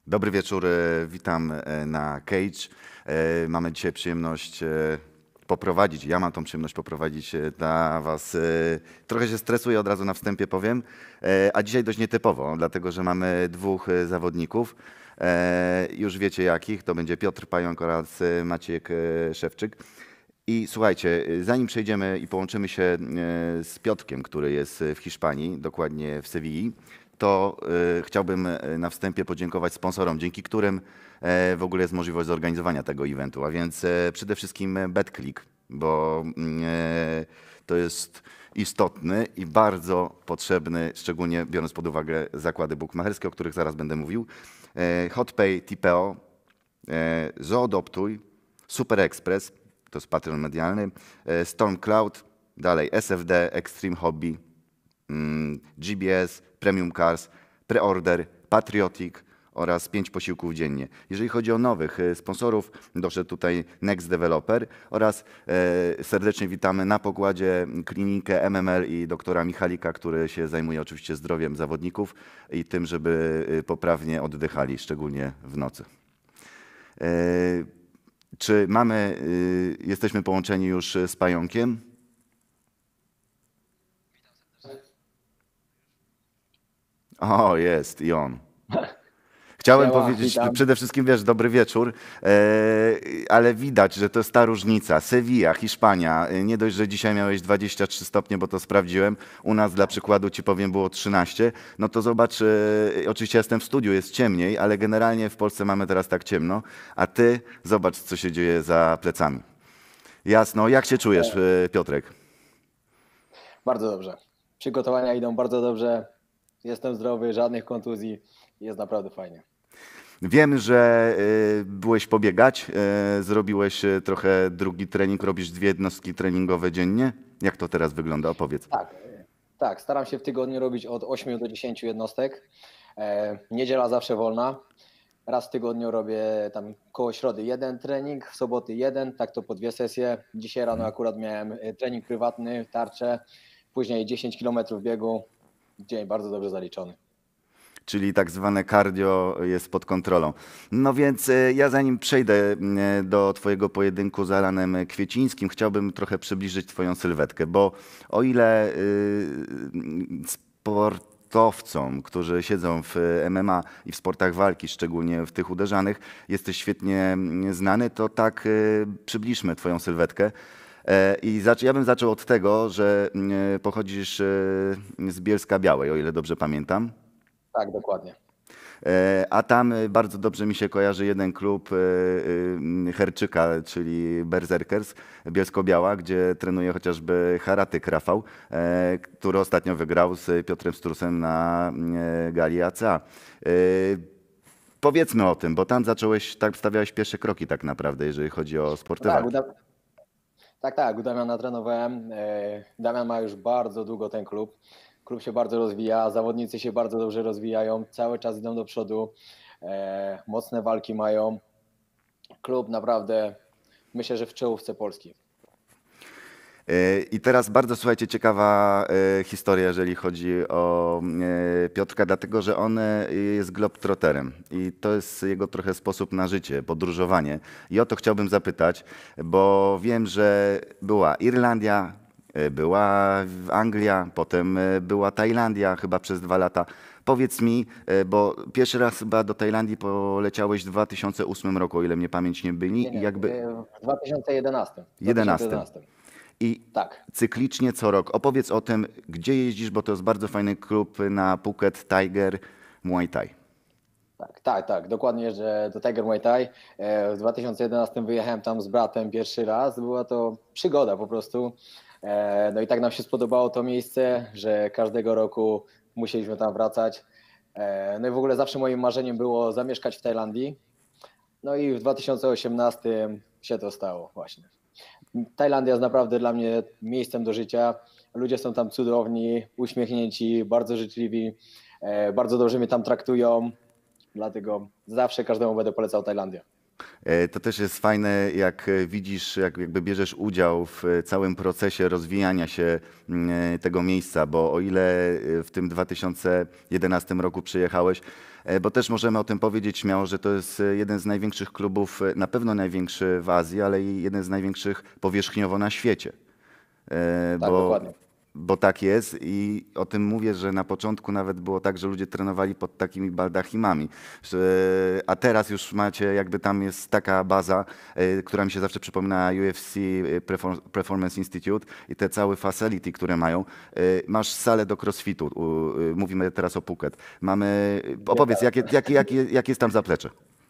Dobry wieczór, witam na Cage. Mamy dzisiaj przyjemność poprowadzić, ja mam tą przyjemność poprowadzić dla Was. Trochę się stresuję, od razu na wstępie powiem, a dzisiaj dość nietypowo, dlatego że mamy dwóch zawodników. Już wiecie jakich, to będzie Piotr Pająk oraz Maciek Szewczyk. I słuchajcie, zanim przejdziemy i połączymy się z Piotrkiem, który jest w Hiszpanii, dokładnie w Sewilli, to chciałbym na wstępie podziękować sponsorom, dzięki którym w ogóle jest możliwość zorganizowania tego eventu, a więc przede wszystkim BetClick, bo to jest istotny i bardzo potrzebny, szczególnie biorąc pod uwagę zakłady bukmacherskie, o których zaraz będę mówił, HotPay, TPO, Zoodoptuj, Super Express, to jest Patreon medialny, Stormcloud, dalej SFD, Extreme Hobby, GBS, Premium Cars, Preorder, Patriotic oraz 5 posiłków dziennie. Jeżeli chodzi o nowych sponsorów, doszedł tutaj Next Developer oraz serdecznie witamy na pokładzie klinikę MML i doktora Michalika, który się zajmuje oczywiście zdrowiem zawodników i tym, żeby poprawnie oddychali, szczególnie w nocy. Czy jesteśmy połączeni już z Pająkiem? O, jest i on. Chciałem Siema, powiedzieć witam. przede wszystkim, wiesz, dobry wieczór, ale widać, że to jest ta różnica. Sevilla, Hiszpania, nie dość, że dzisiaj miałeś 23 stopnie, bo to sprawdziłem, u nas dla przykładu ci powiem było 13, no to zobacz, oczywiście jestem w studiu, jest ciemniej, ale generalnie w Polsce mamy teraz tak ciemno, a ty zobacz, co się dzieje za plecami. Jasno, jak się czujesz, Piotrek? Bardzo dobrze. Przygotowania idą bardzo dobrze. Jestem zdrowy, żadnych kontuzji. Jest naprawdę fajnie. Wiem, że byłeś pobiegać, zrobiłeś trochę drugi trening, robisz 2 jednostki treningowe dziennie. Jak to teraz wygląda? Opowiedz. Tak, staram się w tygodniu robić od 8 do 10 jednostek. Niedziela zawsze wolna. Raz w tygodniu robię tam koło środy jeden trening, w soboty jeden, tak to po 2 sesje. Dzisiaj rano akurat miałem trening prywatny, tarczę, później 10 km biegu. Dzień bardzo dobrze zaliczony. Czyli tak zwane cardio jest pod kontrolą. No więc ja zanim przejdę do twojego pojedynku z Alanem Kwiecińskim, chciałbym trochę przybliżyć twoją sylwetkę, bo o ile sportowcom, którzy siedzą w MMA i w sportach walki, szczególnie w tych uderzanych, jesteś świetnie znany, to tak przybliżmy twoją sylwetkę. Ja bym zaczął od tego, że pochodzisz z Bielska Białej, o ile dobrze pamiętam. Tak, dokładnie. A tam bardzo dobrze mi się kojarzy jeden klub Herczyka, czyli Berserkers, Bielsko-Biała, gdzie trenuje chociażby Haratyk Rafał, który ostatnio wygrał z Piotrem Strusem na gali ACA. Powiedzmy o tym, bo tam tak stawiałeś pierwsze kroki tak naprawdę, jeżeli chodzi o sporty Tak, walki. u Damiana trenowałem. Damian ma już bardzo długo ten klub. Klub się bardzo rozwija, zawodnicy się bardzo dobrze rozwijają, cały czas idą do przodu, mocne walki mają. Klub naprawdę, myślę, że w czołówce Polski. I teraz bardzo, słuchajcie, ciekawa historia, jeżeli chodzi o Piotrka, dlatego że on jest globetrotterem i to jest jego trochę sposób na życie, podróżowanie. I o to chciałbym zapytać, bo wiem, że była Irlandia, była Anglia, potem była Tajlandia chyba przez 2 lata. Powiedz mi, bo pierwszy raz chyba do Tajlandii poleciałeś w 2008 roku, o ile mnie pamięć nie myli, i Nie, jakby w 2011. 11. I Tak, cyklicznie co rok. Opowiedz o tym, gdzie jeździsz, bo to jest bardzo fajny klub na Phuket Tiger Muay Thai. tak, dokładnie jeżdżę do Tiger Muay Thai. W 2011 wyjechałem tam z bratem pierwszy raz, była to przygoda po prostu. No i tak nam się spodobało to miejsce, że każdego roku musieliśmy tam wracać. No i w ogóle zawsze moim marzeniem było zamieszkać w Tajlandii. No i w 2018 się to stało właśnie. Tajlandia jest naprawdę dla mnie miejscem do życia. Ludzie są tam cudowni, uśmiechnięci, bardzo życzliwi, bardzo dobrze mnie tam traktują. Dlatego zawsze każdemu będę polecał Tajlandię. To też jest fajne, jak widzisz, jak jakby bierzesz udział w całym procesie rozwijania się tego miejsca, bo o ile w tym 2011 roku przyjechałeś, bo też możemy o tym powiedzieć śmiało, że to jest jeden z największych klubów, na pewno największy w Azji, ale i jeden z największych powierzchniowo na świecie. E, Tak, Bo, dokładnie. bo tak jest i o tym mówię, że na początku nawet było tak, że ludzie trenowali pod takimi baldachimami. A teraz już macie, jakby tam jest taka baza, która mi się zawsze przypomina UFC, Performance Institute i te całe facility, które mają. Masz salę do crossfitu, mówimy teraz o Phuket. Opowiedz, jakie jest tam zaplecze?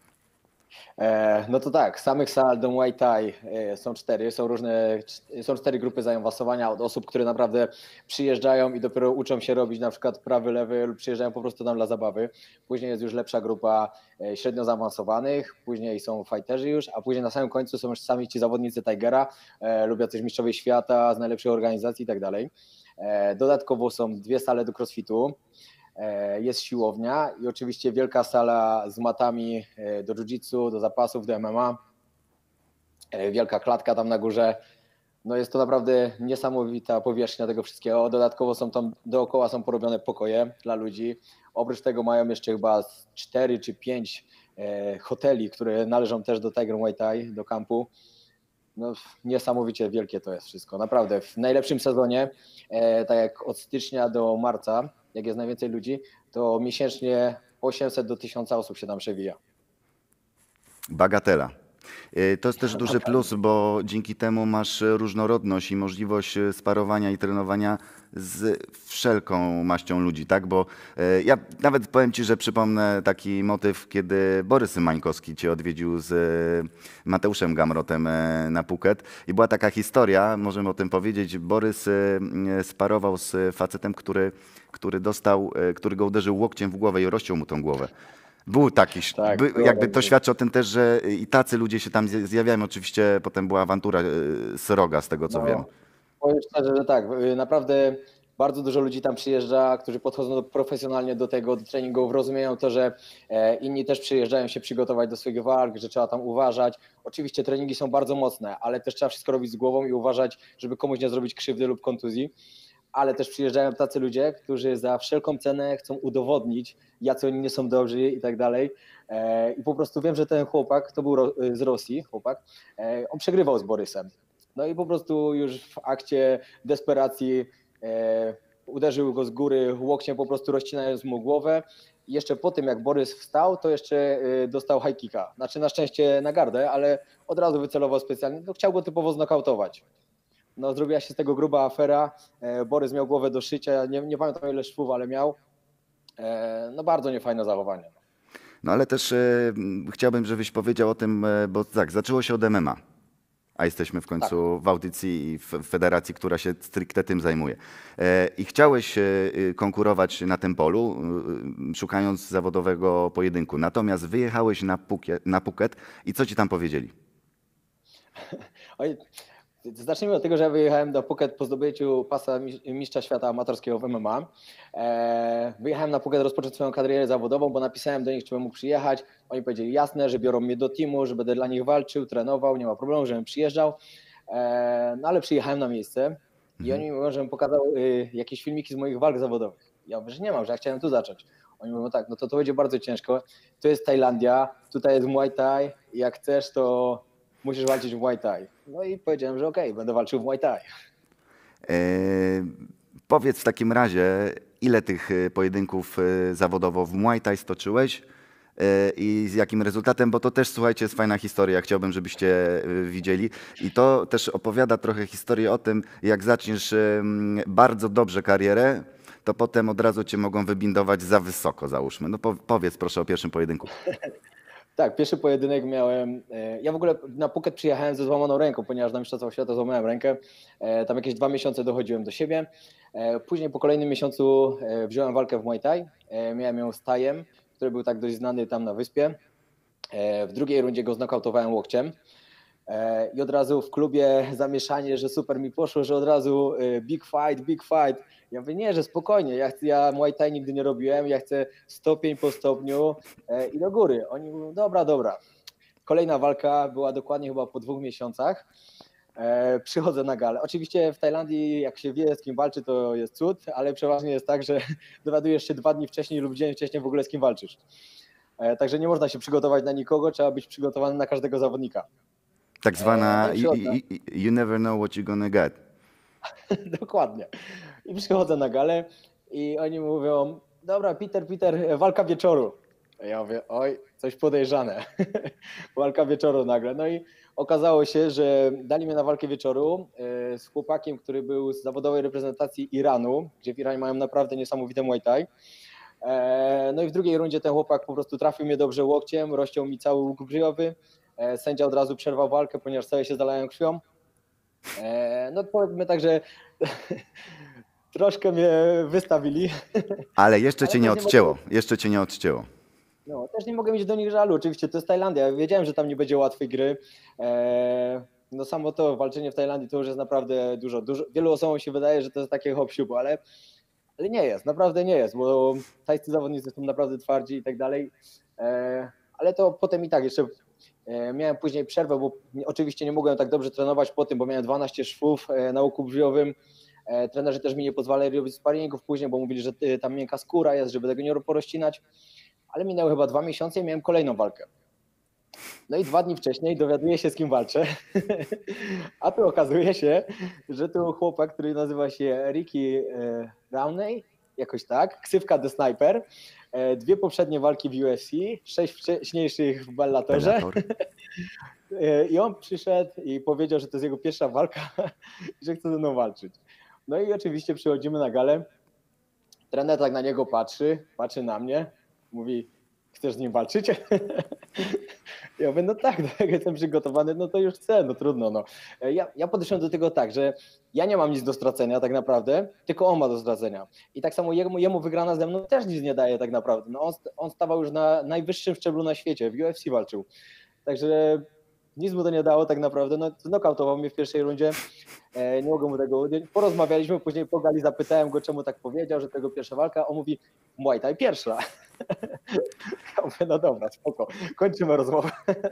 No to tak, samych sal do Muay Thai są cztery, są cztery grupy zaawansowania od osób, które naprawdę przyjeżdżają i dopiero uczą się robić na przykład prawy, lewy lub przyjeżdżają po prostu tam dla zabawy. Później jest już lepsza grupa średnio zaawansowanych, później są fighterzy już, a później na samym końcu są już sami ci zawodnicy Tigera lub jacyś mistrzowie świata z najlepszych organizacji i tak dalej. Dodatkowo są dwie sale do crossfitu. Jest siłownia i oczywiście wielka sala z matami do jiu-jitsu, do zapasów, do MMA. Wielka klatka tam na górze. No jest to naprawdę niesamowita powierzchnia tego wszystkiego. Dodatkowo są tam dookoła są porobione pokoje dla ludzi. Oprócz tego mają jeszcze chyba 4 czy 5 hoteli, które należą też do Tiger Muay Thai, do kampu. No, niesamowicie wielkie to jest wszystko. Naprawdę w najlepszym sezonie, tak jak od stycznia do marca, jak jest najwięcej ludzi, to miesięcznie 800 do 1000 osób się tam przewija. Bagatela. To jest też duży plus, bo dzięki temu masz różnorodność i możliwość sparowania i trenowania z wszelką maścią ludzi, tak? Bo ja nawet powiem Ci, że przypomnę taki motyw, kiedy Borys Mańkowski Cię odwiedził z Mateuszem Gamrotem na Phuket i była taka historia, możemy o tym powiedzieć. Borys sparował z facetem, który go uderzył łokciem w głowę i rozciął mu tą głowę. Był taki, Tak, jakby to świadczy o tym też, że i tacy ludzie się tam zjawiają. Oczywiście potem była awantura sroga, z tego co wiem. no, powiem szczerze, że tak, naprawdę bardzo dużo ludzi tam przyjeżdża, którzy podchodzą profesjonalnie do tego, do treningów, rozumieją to, że inni też przyjeżdżają się przygotować do swoich walk, że trzeba tam uważać. Oczywiście treningi są bardzo mocne, ale też trzeba wszystko robić z głową i uważać, żeby komuś nie zrobić krzywdy lub kontuzji. Ale też przyjeżdżają tacy ludzie, którzy za wszelką cenę chcą udowodnić, jacy oni nie są dobrzy i tak dalej. I po prostu wiem, że ten chłopak, to był z Rosji chłopak, on przegrywał z Borysem. No i po prostu już w akcie desperacji uderzył go z góry łokciem, po prostu rozcinając mu głowę. I jeszcze po tym, jak Borys wstał, to jeszcze dostał high kicka. Znaczy na szczęście na gardę, ale od razu wycelował specjalnie. No, chciał go typowo znokautować. No, zrobiła się z tego gruba afera. Borys miał głowę do szycia. Nie pamiętam ile szwów, ale miał. No bardzo niefajne zachowanie. No ale też chciałbym, żebyś powiedział o tym, bo tak, zaczęło się od MMA, a jesteśmy w Tak. końcu w audycji i w federacji, która się stricte tym zajmuje. I chciałeś konkurować na tym polu, szukając zawodowego pojedynku. Natomiast wyjechałeś na Phuket i co ci tam powiedzieli? Oj, zacznijmy od tego, że ja wyjechałem do Phuket po zdobyciu pasa mistrza świata amatorskiego w MMA. Wyjechałem na Phuket rozpocząć swoją karierę zawodową, bo napisałem do nich, czy bym mógł przyjechać. Oni powiedzieli jasne, że biorą mnie do teamu, że będę dla nich walczył, trenował, nie ma problemu, żebym przyjeżdżał. No ale przyjechałem na miejsce i oni mi mówią, żebym pokazał jakieś filmiki z moich walk zawodowych. Ja mówię, że nie mam, że ja chciałem tu zacząć. Oni mówią, tak, no to będzie bardzo ciężko. To jest Tajlandia, tutaj jest Muay Thai, jak chcesz, to musisz walczyć w Muay Thai. No i powiedziałem, że okej, będę walczył w Muay Thai. E, Powiedz w takim razie, ile tych pojedynków zawodowo w Muay Thai stoczyłeś i z jakim rezultatem, bo to też, słuchajcie, jest fajna historia, chciałbym, żebyście widzieli. I to też opowiada trochę historię o tym, jak zaczniesz bardzo dobrze karierę, to potem od razu cię mogą wybindować za wysoko, załóżmy. No powiedz proszę o pierwszym pojedynku. Tak, pierwszy pojedynek miałem. Ja w ogóle na Phuket przyjechałem ze złamaną ręką, ponieważ na Mistrzostwach Świata złamałem rękę. Tam jakieś 2 miesiące dochodziłem do siebie. Później po kolejnym miesiącu wziąłem walkę w Muay Thai. Miałem ją z Tajem, który był tak dość znany tam na wyspie. W drugiej rundzie go znokautowałem łokciem. I od razu w klubie zamieszanie, że super mi poszło, że od razu big fight, big fight. Ja mówię, nie, że spokojnie, ja Muay Thai nigdy nie robiłem, ja chcę stopień po stopniu i do góry. Oni mówią, dobra, dobra. kolejna walka była dokładnie chyba po 2 miesiącach. Przychodzę na galę. Oczywiście w Tajlandii, jak się wie, z kim walczy, to jest cud, ale przeważnie jest tak, że dowiadujesz się 2 dni wcześniej lub dzień wcześniej w ogóle, z kim walczysz. Także nie można się przygotować na nikogo, trzeba być przygotowany na każdego zawodnika. Tak zwana No i przychodzę. you never know what you're gonna get. Dokładnie. I przychodzę na galę i oni mówią, dobra, Peter, walka wieczoru. A ja mówię, oj, coś podejrzane. Walka wieczoru nagle. No i okazało się, że dali mnie na walkę wieczoru z chłopakiem, który był z zawodowej reprezentacji Iranu, gdzie w Iranie mają naprawdę niesamowite Muay Thai. No i w drugiej rundzie ten chłopak po prostu trafił mnie dobrze łokciem, rozciął mi cały łuk brwiowy. Sędzia od razu przerwał walkę, ponieważ cały się zalałem krwią. No powiedzmy tak, że troszkę mnie wystawili. Ale jeszcze Ale cię nie też nie odcięło. Jeszcze cię nie odcięło. No, też nie mogę mieć do nich żalu. Oczywiście to jest Tajlandia. Ja wiedziałem, że tam nie będzie łatwej gry. No samo to walczenie w Tajlandii to już jest naprawdę dużo. Wielu osobom się wydaje, że to jest takie hop-siup, ale nie jest, naprawdę nie jest, bo tajscy zawodnicy są naprawdę twardzi i tak dalej. Ale to potem i tak jeszcze miałem później przerwę, bo oczywiście nie mogłem tak dobrze trenować po tym, bo miałem 12 szwów na łuku brwiowym. Trenerzy też mi nie pozwalali robić sparingów później, bo mówili, że tam miękka skóra jest, żeby tego nie porozcinać. Ale minęły chyba 2 miesiące i miałem kolejną walkę. No i 2 dni wcześniej dowiaduję się, z kim walczę. A tu okazuje się, że tu chłopak, który nazywa się Ricky Rowney, jakoś tak, ksywka The Sniper, 2 poprzednie walki w UFC, 6 wcześniejszych w Bellatorze. Bellator. I on przyszedł i powiedział, że to jest jego pierwsza walka i że chce ze mną walczyć. No i oczywiście przychodzimy na galę. Trener tak na niego patrzy na mnie, mówi, chcesz z nim walczyć? Ja mówię, no tak, no, jak jestem przygotowany, no to już chcę, no trudno. No. Ja podeszłem do tego tak, że ja nie mam nic do stracenia tak naprawdę, tylko on ma do stracenia. I tak samo jemu wygrana ze mną też nic nie daje tak naprawdę. No, on stawał już na najwyższym szczeblu na świecie, w UFC walczył. Także nic mu to nie dało tak naprawdę, no znokautował mnie w pierwszej rundzie, nie mogę mu tego ująć. Porozmawialiśmy, później po gali zapytałem go, czemu tak powiedział, że to jego pierwsza walka, on mówi, Muay Thai pierwsza. Ja mówię, no dobra, spoko, kończymy rozmowę.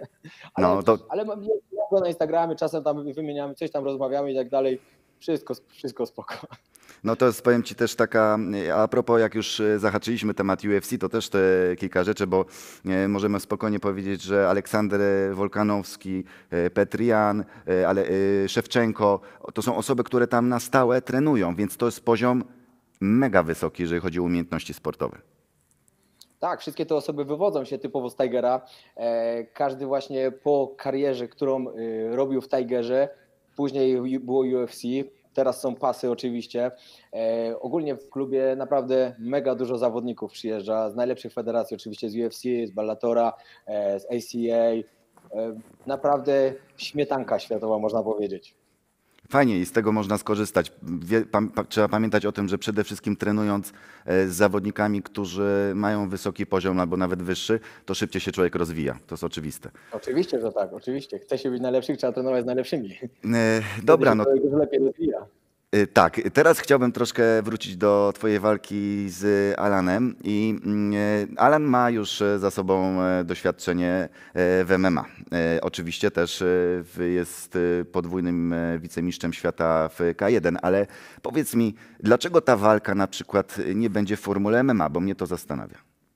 Ale mam go na Instagramie, czasem tam wymieniamy, coś tam rozmawiamy i tak dalej, wszystko spoko. No to jest, powiem ci też taka, a propos jak już zahaczyliśmy temat UFC, to też te kilka rzeczy, bo możemy spokojnie powiedzieć, że Aleksander Wolkanowski, Petr Yan, Szewczenko, to są osoby, które tam na stałe trenują, więc to jest poziom mega wysoki, jeżeli chodzi o umiejętności sportowe. Tak, wszystkie te osoby wywodzą się typowo z Tigera. Każdy właśnie po karierze, którą robił w Tigerze, później było UFC, teraz są pasy oczywiście. Ogólnie w klubie naprawdę mega dużo zawodników przyjeżdża, z najlepszych federacji oczywiście, z UFC, z Bellatora, z ACA. Naprawdę śmietanka światowa, można powiedzieć. Fajnie i z tego można skorzystać. Trzeba pamiętać o tym, że przede wszystkim trenując z zawodnikami, którzy mają wysoki poziom albo nawet wyższy, to szybciej się człowiek rozwija. To jest oczywiste. Oczywiście, że tak, oczywiście. Chce się być najlepszych, trzeba trenować z najlepszymi. Dobra, no Wtedy się dużo lepiej rozwija. tak. Teraz chciałbym troszkę wrócić do twojej walki z Alanem. Alan ma już za sobą doświadczenie w MMA. Oczywiście też jest podwójnym wicemistrzem świata w K1, ale powiedz mi, dlaczego ta walka na przykład nie będzie w formule MMA, bo mnie to zastanawia.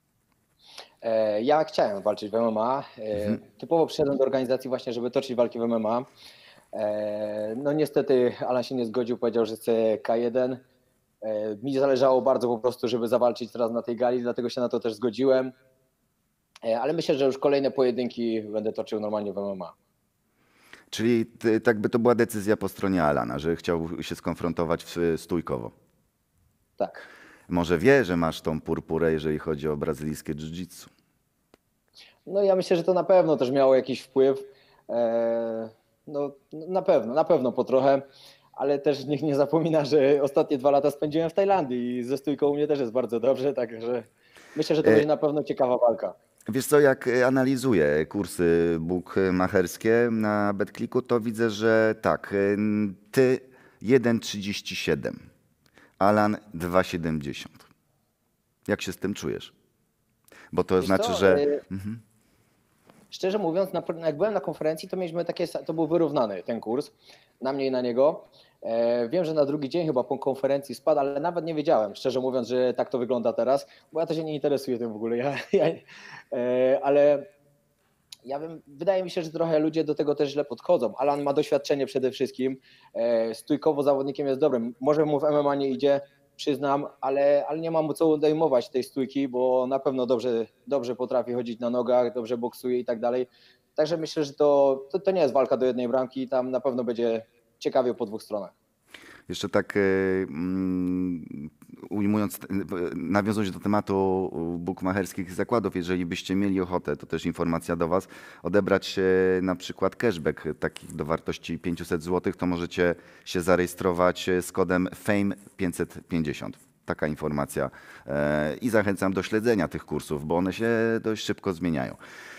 Ja chciałem walczyć w MMA. Typowo przyszedłem do organizacji właśnie, żeby toczyć walki w MMA. No niestety Alan się nie zgodził, powiedział, że chce K1. Mi zależało bardzo po prostu, żeby zawalczyć teraz na tej gali, dlatego się na to też zgodziłem. Ale myślę, że już kolejne pojedynki będę toczył normalnie w MMA. Czyli tak by to była decyzja po stronie Alana, że chciał się skonfrontować stójkowo. Tak. Może wie, że masz tą purpurę, jeżeli chodzi o brazylijskie jiu-jitsu. No ja myślę, że to na pewno też miało jakiś wpływ. No na pewno po trochę, ale też nikt nie zapomina, że ostatnie 2 lata spędziłem w Tajlandii i ze stójką u mnie też jest bardzo dobrze, także myślę, że to będzie na pewno ciekawa walka. Wiesz co, jak analizuję kursy bookmacherskie na BetClicku, to widzę, że tak, ty 1,37, Alan 2,70. Jak się z tym czujesz? Bo to Wiesz znaczy, co, że... Szczerze mówiąc, jak byłem na konferencji, to mieliśmy to był wyrównany ten kurs na mnie i na niego. Wiem, że na drugi dzień chyba po konferencji spadł, ale nawet nie wiedziałem, szczerze mówiąc, że tak to wygląda teraz, bo ja to się nie interesuję tym w ogóle. Ale wydaje mi się, że trochę ludzie do tego też źle podchodzą. Alan ma doświadczenie przede wszystkim, stójkowo zawodnikiem jest dobrym. Może mu w MMA nie idzie, przyznam, ale nie mam mu co odejmować tej stójki, bo na pewno dobrze potrafi chodzić na nogach, dobrze boksuje i tak dalej. Także myślę, że to nie jest walka do jednej bramki, tam na pewno będzie ciekawie po dwóch stronach. Jeszcze tak ujmując, nawiązując do tematu bukmacherskich zakładów, jeżeli byście mieli ochotę, to też informacja do Was, odebrać na przykład cashback taki do wartości 500 zł, to możecie się zarejestrować z kodem FAME550. Taka informacja. I zachęcam do śledzenia tych kursów, bo one się dość szybko zmieniają.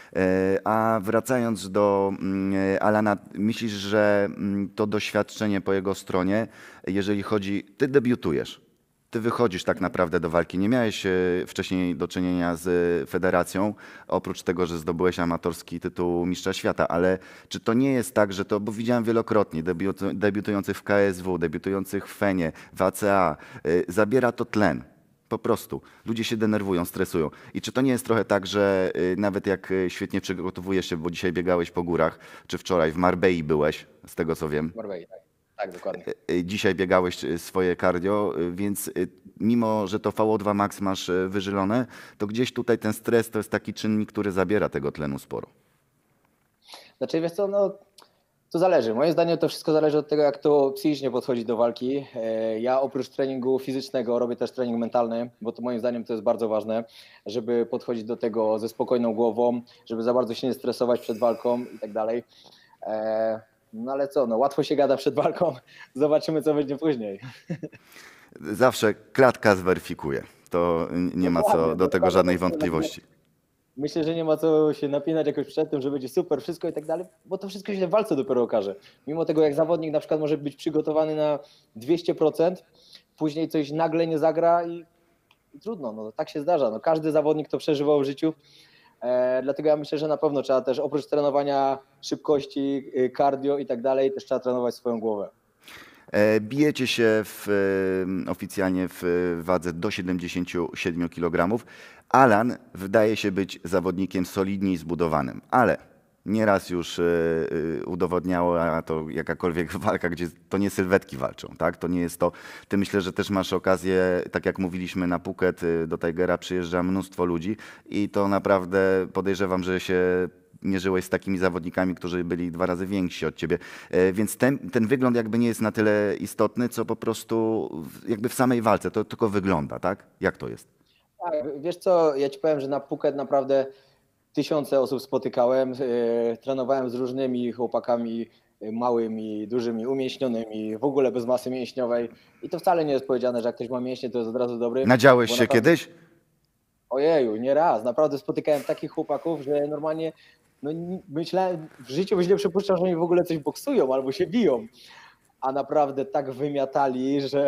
A wracając do Alana, myślisz, że to doświadczenie po jego stronie, jeżeli chodzi, ty debiutujesz, ty wychodzisz tak naprawdę do walki, nie miałeś wcześniej do czynienia z federacją, oprócz tego, że zdobyłeś amatorski tytuł mistrza świata, ale czy to nie jest tak, że to, bo widziałem wielokrotnie, debiutujących w KSW, debiutujących w FENie, w ACA, zabiera to tlen. Po prostu. Ludzie się denerwują, stresują. I czy to nie jest trochę tak, że nawet jak świetnie przygotowujesz się, bo dzisiaj biegałeś po górach, czy wczoraj w Marbei byłeś, z tego co wiem. Marbei, tak. Tak, dokładnie. Dzisiaj biegałeś swoje cardio, więc mimo, że to VO2 max masz wyżylone, to gdzieś tutaj ten stres to jest taki czynnik, który zabiera tego tlenu sporo. Znaczy, wiesz co, no to zależy. Moim zdaniem to wszystko zależy od tego, jak to psychicznie podchodzi do walki. Ja oprócz treningu fizycznego robię też trening mentalny, bo to moim zdaniem to jest bardzo ważne, żeby podchodzić do tego ze spokojną głową, żeby za bardzo się nie stresować przed walką i tak dalej. No ale co, no łatwo się gada przed walką, zobaczymy co będzie później. Zawsze klatka zweryfikuje. To nie ma co do tego żadnej wątpliwości. Myślę, że nie ma co się napinać jakoś przed tym, że będzie super wszystko i tak dalej, bo to wszystko się w walce dopiero okaże. Mimo tego, jak zawodnik na przykład może być przygotowany na 200%, później coś nagle nie zagra i trudno, no tak się zdarza. No, każdy zawodnik to przeżywał w życiu, dlatego ja myślę, że na pewno trzeba też oprócz trenowania szybkości, cardio i tak dalej, też trzeba trenować swoją głowę. Bijecie się oficjalnie w wadze do 77 kg. Alan wydaje się być zawodnikiem solidnie i zbudowanym, ale nieraz już udowodniała to jakakolwiek walka, gdzie to nie sylwetki walczą, tak? To nie jest to. Ty myślę, że też masz okazję, tak jak mówiliśmy na Phuket, do Tigera przyjeżdża mnóstwo ludzi i to naprawdę podejrzewam, że się mierzyłeś z takimi zawodnikami, którzy byli 2 razy więksi od ciebie. Więc ten wygląd jakby nie jest na tyle istotny, co po prostu jakby w samej walce. To tylko wygląda, tak? Jak to jest? Tak, wiesz co, ja ci powiem, że na Phuket naprawdę tysiące osób spotykałem, trenowałem z różnymi chłopakami, małymi, dużymi, umięśnionymi, w ogóle bez masy mięśniowej i to wcale nie jest powiedziane, że jak ktoś ma mięśnie, to jest od razu dobry. Nadziałeś się naprawdę... kiedyś? Ojeju, nie raz. Naprawdę spotykałem takich chłopaków, że normalnie no, myślałem, w życiu byś nie przypuszczał, że oni w ogóle coś boksują albo się biją, a naprawdę tak wymiatali, że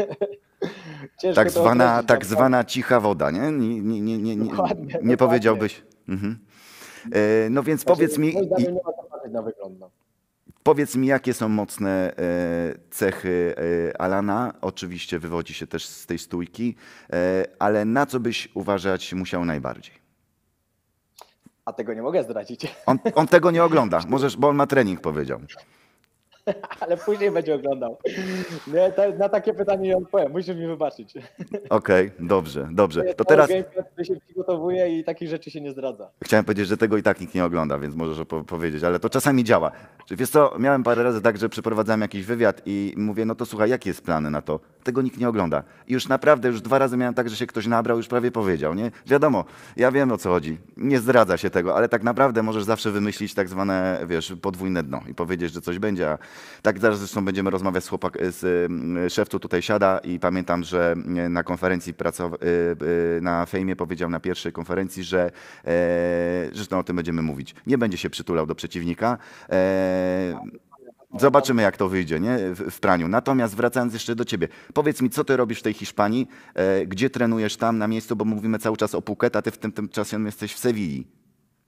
ciężko tak zwana cicha woda, nie? Nie powiedziałbyś. Mhm. No więc powiedz mi, nie ma co patrzeć na wygląd. No. Powiedz mi, jakie są mocne cechy Alana. Oczywiście wywodzi się też z tej stójki, ale na co byś uważać musiał najbardziej? A tego nie mogę zdradzić. On tego nie ogląda, możesz, bo on ma trening, powiedział. Ale później będzie oglądał. Nie, na takie pytanie nie odpowiem, musisz mi wybaczyć. Okej, dobrze. To teraz który się przygotowuje i takich rzeczy się nie zdradza. Chciałem powiedzieć, że tego i tak nikt nie ogląda, więc możesz powiedzieć, ale to czasami działa. Wiesz co, miałem parę razy tak, że przeprowadzałem jakiś wywiad i mówię, no to słuchaj, jaki jest plan na to? Tego nikt nie ogląda. I już naprawdę, już 2 razy miałem tak, że się ktoś nabrał, już prawie powiedział, nie? Wiadomo, ja wiem o co chodzi, nie zdradza się tego, ale tak naprawdę możesz zawsze wymyślić tak zwane, wiesz, podwójne dno i powiedzieć, że coś będzie, a tak zaraz zresztą będziemy rozmawiać z szef tu tutaj siada i pamiętam, że na konferencji na fejmie powiedział na pierwszej konferencji, że zresztą o tym będziemy mówić. Nie będzie się przytulał do przeciwnika. Zobaczymy, jak to wyjdzie, nie? W praniu. Natomiast wracając jeszcze do ciebie, powiedz mi, co ty robisz w tej Hiszpanii? Gdzie trenujesz tam na miejscu, bo mówimy cały czas o Phuket, a ty w tym czasie jesteś w Sewilli.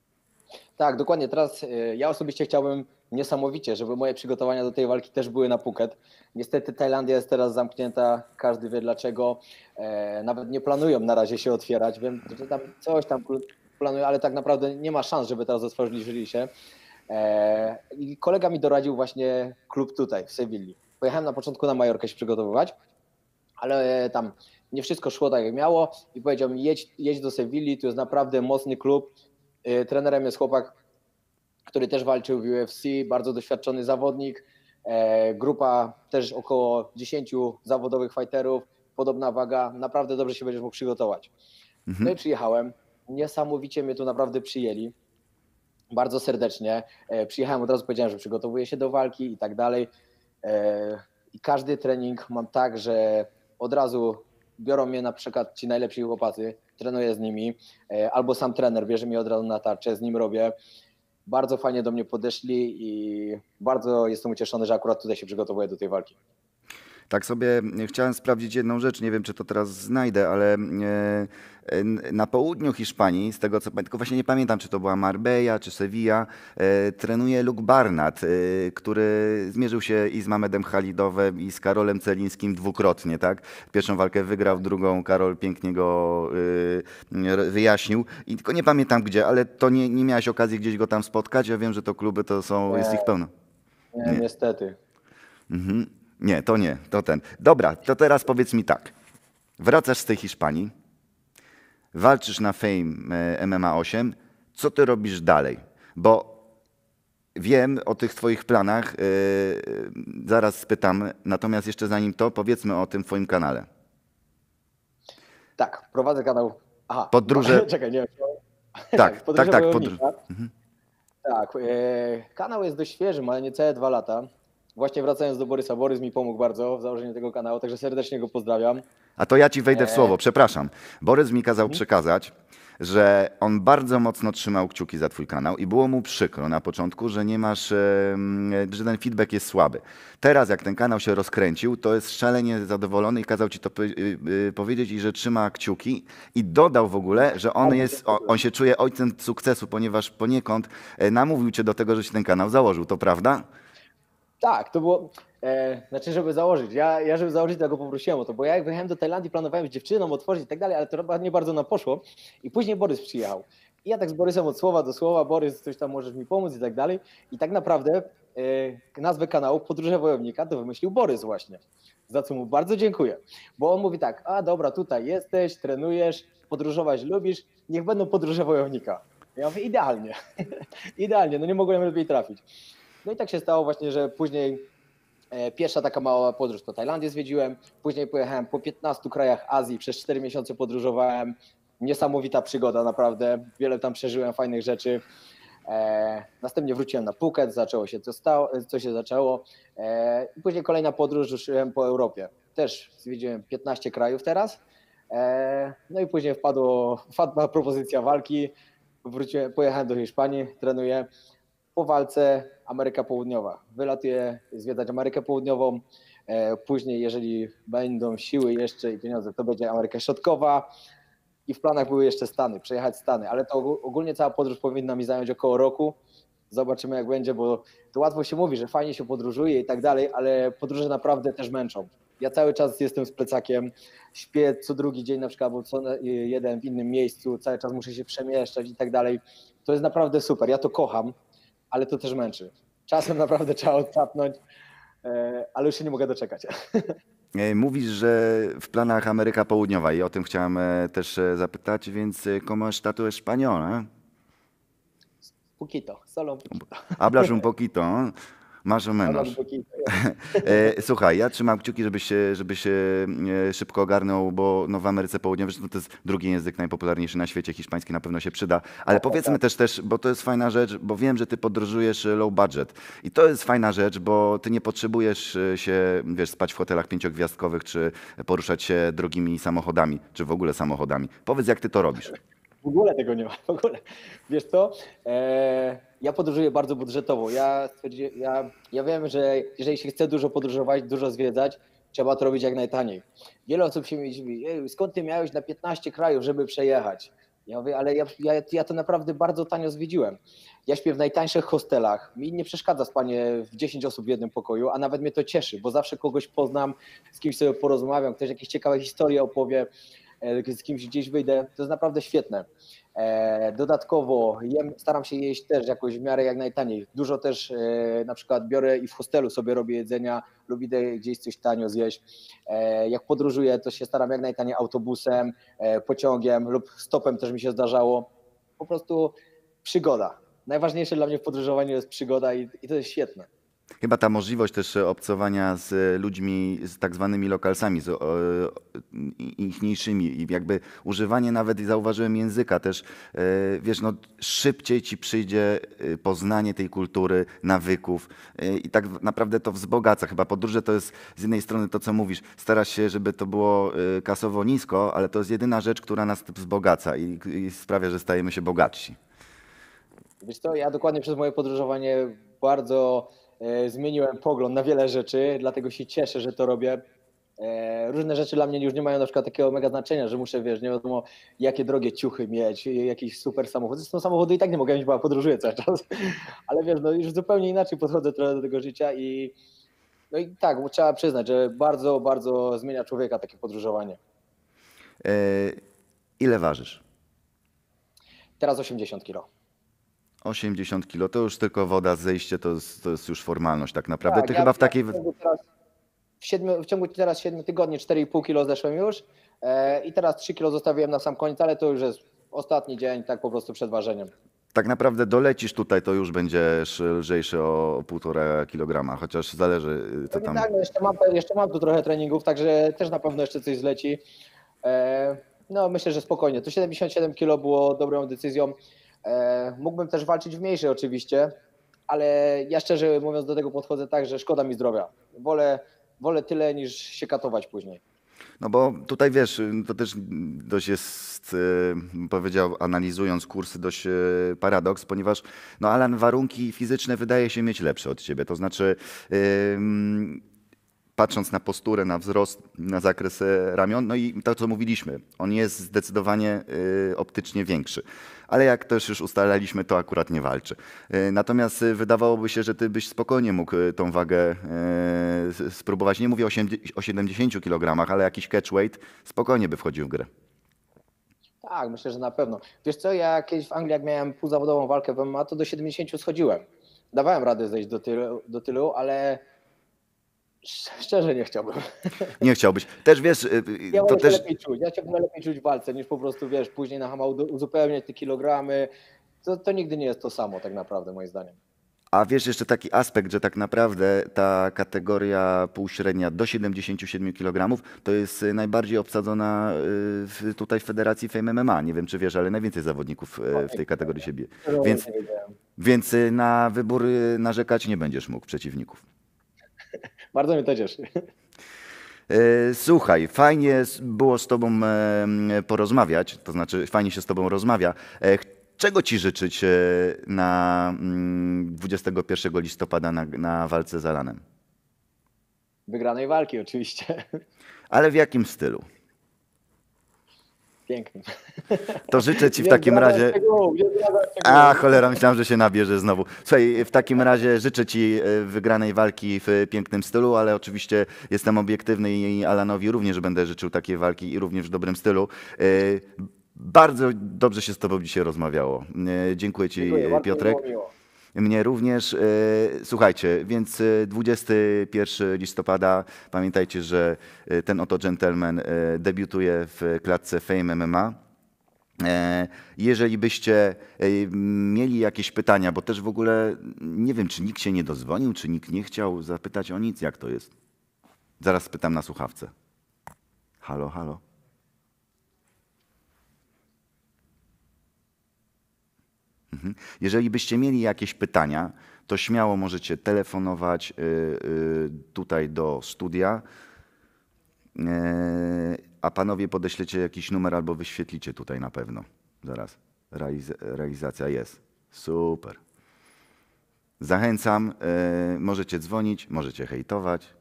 Tak, dokładnie. Teraz ja osobiście chciałbym niesamowicie, żeby moje przygotowania do tej walki też były na Phuket. Niestety Tajlandia jest teraz zamknięta, każdy wie dlaczego. Nawet nie planują na razie się otwierać. Wiem, że tam coś tam planują, ale tak naprawdę nie ma szans, żeby teraz otworzyli się. I kolega mi doradził właśnie klub tutaj, w Sewilli. Pojechałem na początku na Majorkę się przygotowywać, ale tam nie wszystko szło tak jak miało i powiedział mi jedź do Sewilli, tu jest naprawdę mocny klub. Trenerem jest chłopak, który też walczył w UFC, bardzo doświadczony zawodnik. Grupa też około 10 zawodowych fighterów, podobna waga, naprawdę dobrze się będziesz mógł przygotować. No i przyjechałem, niesamowicie mnie tu naprawdę przyjęli, bardzo serdecznie. Przyjechałem, od razu powiedziałem, że przygotowuję się do walki i tak dalej. I każdy trening mam tak, że od razu biorą mnie na przykład ci najlepsi chłopacy, trenuję z nimi, albo sam trener bierze mnie od razu na tarczę, z nim robię. Bardzo fajnie do mnie podeszli i bardzo jestem ucieszony, że akurat tutaj się przygotowuję do tej walki. Tak sobie chciałem sprawdzić jedną rzecz, nie wiem czy to teraz znajdę, ale na południu Hiszpanii, z tego co tylko właśnie nie pamiętam, czy to była Marbella, czy Sevilla, trenuje Luke Barnett, który zmierzył się i z Mamedem Halidowem, i z Karolem Celińskim dwukrotnie, tak? Pierwszą walkę wygrał, drugą Karol pięknie go wyjaśnił. I tylko nie pamiętam gdzie, ale to nie miałeś okazji gdzieś go tam spotkać? Ja wiem, że to kluby to są, jest ich pełno. Nie, niestety. Mhm. Nie, to nie, to ten. Dobra, to teraz powiedz mi tak. Wracasz z tej Hiszpanii, walczysz na Fame MMA 8. Co ty robisz dalej? Bo wiem o tych twoich planach, zaraz spytam, natomiast jeszcze zanim to, powiedzmy o tym twoim kanale. Tak, prowadzę kanał. Aha, Podróże. czekaj, nie. Tak, Podróże tak, wojownika. Tak, kanał jest dość świeży, ma niecałe 2 lata. Właśnie wracając do Borysa, Borys mi pomógł bardzo w założeniu tego kanału, także serdecznie go pozdrawiam. A to ja ci wejdę w słowo, przepraszam. Borys mi kazał przekazać, że on bardzo mocno trzymał kciuki za twój kanał i było mu przykro na początku, że nie masz, że ten feedback jest słaby. Teraz jak ten kanał się rozkręcił, to jest szalenie zadowolony i kazał ci to powiedzieć i że trzyma kciuki i dodał w ogóle, że on się czuje ojcem sukcesu, ponieważ poniekąd namówił cię do tego, żeś ten kanał założył, to prawda? Tak, to było, znaczy żeby założyć, ja żeby założyć to go poprosiłem o to, bo ja jak wyjechałem do Tajlandii planowałem z dziewczyną otworzyć i tak dalej, ale to chyba nie bardzo nam poszło i później Borys przyjechał. I ja tak z Borysem od słowa do słowa, Borys, coś tam możesz mi pomóc i tak dalej i tak naprawdę nazwę kanału Podróże Wojownika to wymyślił Borys właśnie, za co mu bardzo dziękuję, bo on mówi tak, a dobra, tutaj jesteś, trenujesz, podróżować lubisz, niech będą Podróże Wojownika. Ja mówię, idealnie, idealnie, no nie mogłem lepiej trafić. No i tak się stało właśnie, że później pierwsza taka mała podróż to Tajlandię zwiedziłem, później pojechałem po 15 krajach Azji, przez 4 miesiące podróżowałem. Niesamowita przygoda, naprawdę. Wiele tam przeżyłem fajnych rzeczy. Następnie wróciłem na Phuket, zaczęło się co się zaczęło. I później kolejna podróż ruszyłem po Europie. Też zwiedziłem 15 krajów teraz. No i później wpadła propozycja walki. Pojechałem do Hiszpanii, trenuję. Po walce Ameryka Południowa. Wylatuję zwiedzać Amerykę Południową. Później, jeżeli będą siły jeszcze i pieniądze, to będzie Ameryka Środkowa. I w planach były jeszcze Stany, przejechać Stany, ale to ogólnie cała podróż powinna mi zająć około roku. Zobaczymy jak będzie, bo to łatwo się mówi, że fajnie się podróżuje i tak dalej, ale podróże naprawdę też męczą. Ja cały czas jestem z plecakiem, śpię co drugi dzień na przykład, albo co jeden w innym miejscu, cały czas muszę się przemieszczać i tak dalej. To jest naprawdę super, ja to kocham, ale to też męczy. Czasem naprawdę trzeba odsapnąć, ale już się nie mogę doczekać. Mówisz, że w planach Ameryka Południowa i o tym chciałem też zapytać, więc ¿cómo está tu español? Poquito, solo un poquito. Hablas un poquito, más o menos. Un poquito. Słuchaj, ja trzymam kciuki, żebyś szybko ogarnął, bo no w Ameryce Południowej to jest drugi język najpopularniejszy na świecie, hiszpański na pewno się przyda, ale powiedzmy też, bo to jest fajna rzecz, bo wiem, że ty podróżujesz low budget i to jest fajna rzecz, bo ty nie potrzebujesz się, wiesz, spać w hotelach 5-gwiazdkowych, czy poruszać się drogimi samochodami, czy w ogóle samochodami. Powiedz, jak ty to robisz. W ogóle tego nie ma, w ogóle. Wiesz co, ja podróżuję bardzo budżetowo. Ja wiem, że jeżeli się chce dużo podróżować, dużo zwiedzać, trzeba to robić jak najtaniej. Wiele osób się mnie dziwi, skąd ty miałeś na 15 krajów, żeby przejechać? Ja mówię, ale ja to naprawdę bardzo tanio zwiedziłem. Ja śpię w najtańszych hostelach. Mi nie przeszkadza spanie w 10 osób w jednym pokoju, a nawet mnie to cieszy, bo zawsze kogoś poznam, z kimś sobie porozmawiam, ktoś jakieś ciekawe historie opowie, z kimś gdzieś wyjdę. To jest naprawdę świetne. Dodatkowo staram się jeść też jakoś w miarę jak najtaniej. Dużo też na przykład biorę i w hostelu sobie robię jedzenia, lubię gdzieś coś tanio zjeść. Jak podróżuję, to się staram jak najtaniej autobusem, pociągiem lub stopem też mi się zdarzało. Po prostu przygoda. Najważniejsze dla mnie w podróżowaniu jest przygoda i to jest świetne. Chyba ta możliwość też obcowania z ludźmi, z tak zwanymi lokalsami, ichniejszymi i jakby używanie nawet, i zauważyłem, języka też, wiesz, no szybciej ci przyjdzie poznanie tej kultury, nawyków i tak naprawdę to wzbogaca. Chyba podróże to jest z jednej strony to, co mówisz, starasz się, żeby to było kasowo nisko, ale to jest jedyna rzecz, która nas wzbogaca i sprawia, że stajemy się bogatsi. Wiesz co, ja dokładnie przez moje podróżowanie bardzo zmieniłem pogląd na wiele rzeczy, dlatego się cieszę, że to robię. Różne rzeczy dla mnie już nie mają na przykład takiego mega znaczenia, że muszę, wiesz, nie wiadomo jakie drogie ciuchy mieć, jakiś super samochód. Zresztą samochodu i tak nie mogę mieć, bo ja podróżuję cały czas. Ale wiesz, no już zupełnie inaczej podchodzę trochę do tego życia i no i tak, bo trzeba przyznać, że bardzo, bardzo zmienia człowieka takie podróżowanie. E, Ile ważysz? Teraz 80 kilo. 80 kilo, to już tylko woda, zejście to jest już formalność tak naprawdę. Tak, Ty chyba w takiej... w ciągu teraz 7 tygodni 4,5 kilo zeszłem już i teraz 3 kilo zostawiłem na sam koniec, ale to już jest ostatni dzień, tak po prostu przed ważeniem. Tak naprawdę dolecisz tutaj, to już będziesz lżejszy o 1,5 kilograma, chociaż zależy co Pewnie tam... tak, no jeszcze mam tu trochę treningów, także też na pewno jeszcze coś zleci. No myślę, że spokojnie. To 77 kilo było dobrą decyzją. Mógłbym też walczyć w mniejszej oczywiście, ale ja szczerze mówiąc do tego podchodzę tak, że szkoda mi zdrowia. Wolę tyle niż się katować później. No bo tutaj wiesz, to też dość jest, powiedział, analizując kursy, dość paradoks, ponieważ no Alan warunki fizyczne wydaje się mieć lepsze od ciebie, to znaczy patrząc na posturę, na wzrost, na zakres ramion, no i to, co mówiliśmy, on jest zdecydowanie optycznie większy. Ale jak też już ustalaliśmy, to akurat nie walczy. Natomiast wydawałoby się, że ty byś spokojnie mógł tą wagę spróbować. Nie mówię o 70 kg, ale jakiś catchweight spokojnie by wchodził w grę. Tak, myślę, że na pewno. Wiesz co, ja kiedyś w Anglii, jak miałem półzawodową walkę w MMA, to do 70 schodziłem. Dawałem radę zejść do tylu, ale szczerze nie chciałbym. Nie chciałbyś. Też wiesz, Ja to wolę się też... lepiej czuć. Ja się wolę lepiej czuć w walce, niż po prostu, wiesz, później na hamał uzupełniać te kilogramy. To nigdy nie jest to samo tak naprawdę, moim zdaniem. A wiesz jeszcze taki aspekt, że tak naprawdę ta kategoria półśrednia do 77 kg to jest najbardziej obsadzona tutaj w Federacji Fame MMA. Nie wiem, czy wiesz, ale najwięcej zawodników w tej kategorii się bije. Więc, Nie wiedziałem. więc na wybór narzekać nie będziesz mógł przeciwników. Bardzo mnie to cieszy. Słuchaj, fajnie było z tobą porozmawiać, to znaczy fajnie się z tobą rozmawia. Czego ci życzyć na 21 listopada na walce z Alanem? Wygranej walki oczywiście. Ale w jakim stylu? Piękny. To życzę ci w Nie takim zdradzam razie... szczegółów, nie zdradzam szczegółów. A, cholera, myślałem, że się nabierze znowu. Słuchaj, w takim razie życzę ci wygranej walki w pięknym stylu, ale oczywiście jestem obiektywny i Alanowi również będę życzył takiej walki i również w dobrym stylu. Bardzo dobrze się z tobą dzisiaj rozmawiało. Dziękuję ci, Dziękuję, bardzo Piotrek. mi było miło. Mnie również. Słuchajcie, więc 21 listopada, pamiętajcie, że ten oto gentleman debiutuje w klatce Fame MMA. Jeżeli byście mieli jakieś pytania, bo też w ogóle nie wiem, czy nikt się nie dozwonił, czy nikt nie chciał zapytać o nic, jak to jest. Zaraz spytam na słuchawce. Halo, halo. Jeżeli byście mieli jakieś pytania, to śmiało możecie telefonować tutaj do studia, a panowie podeślecie jakiś numer albo wyświetlicie tutaj na pewno. Zaraz. Realizacja jest. Super. Zachęcam. Możecie dzwonić, możecie hejtować,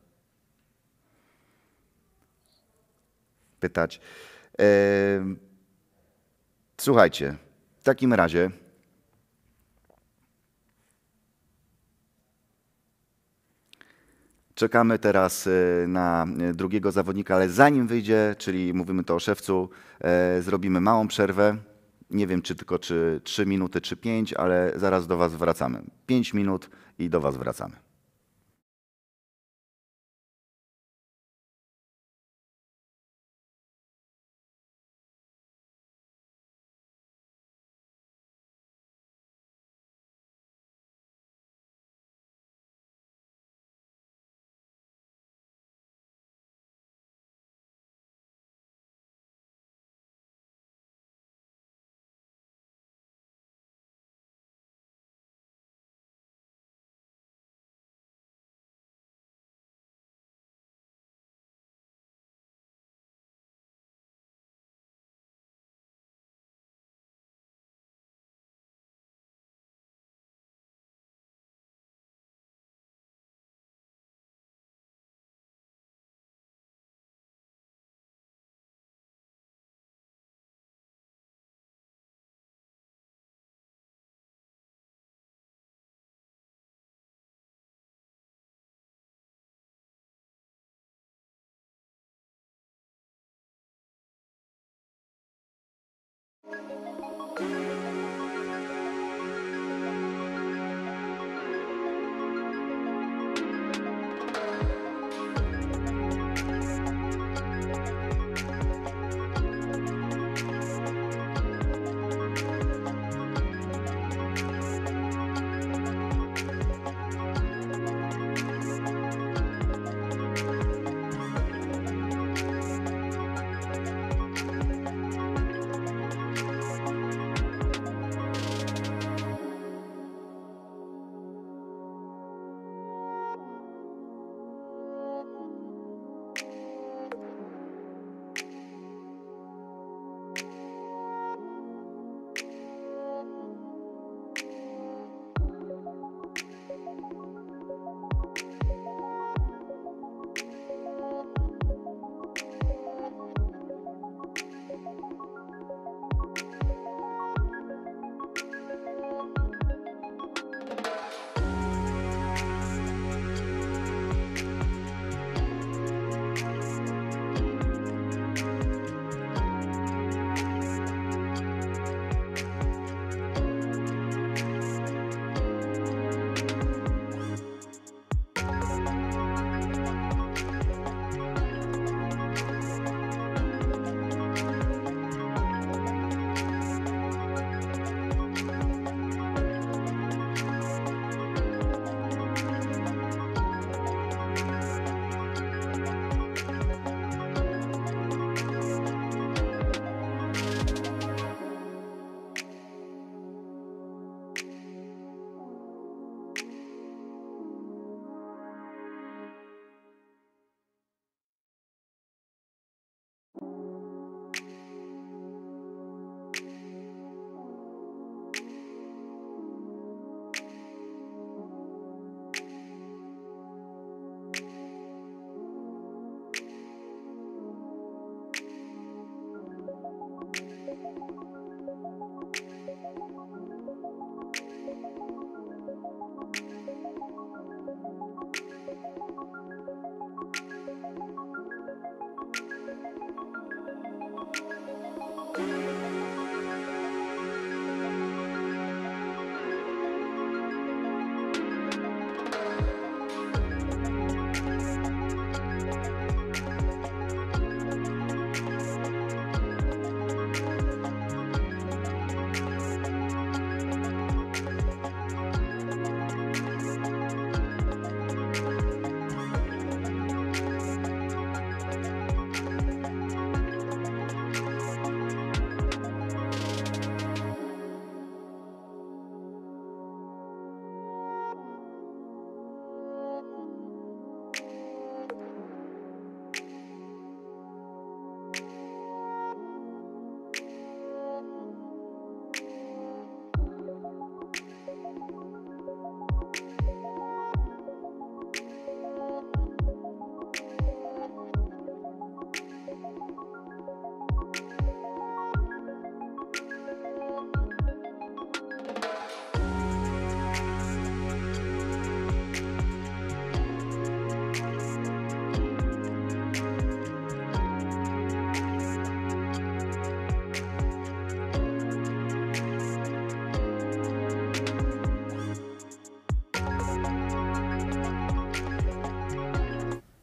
pytać. Słuchajcie, w takim razie czekamy teraz na drugiego zawodnika, ale zanim wyjdzie, czyli mówimy to o szewcu, zrobimy małą przerwę. Nie wiem, czy 3 minuty, czy 5, ale zaraz do Was wracamy. 5 minut i do Was wracamy.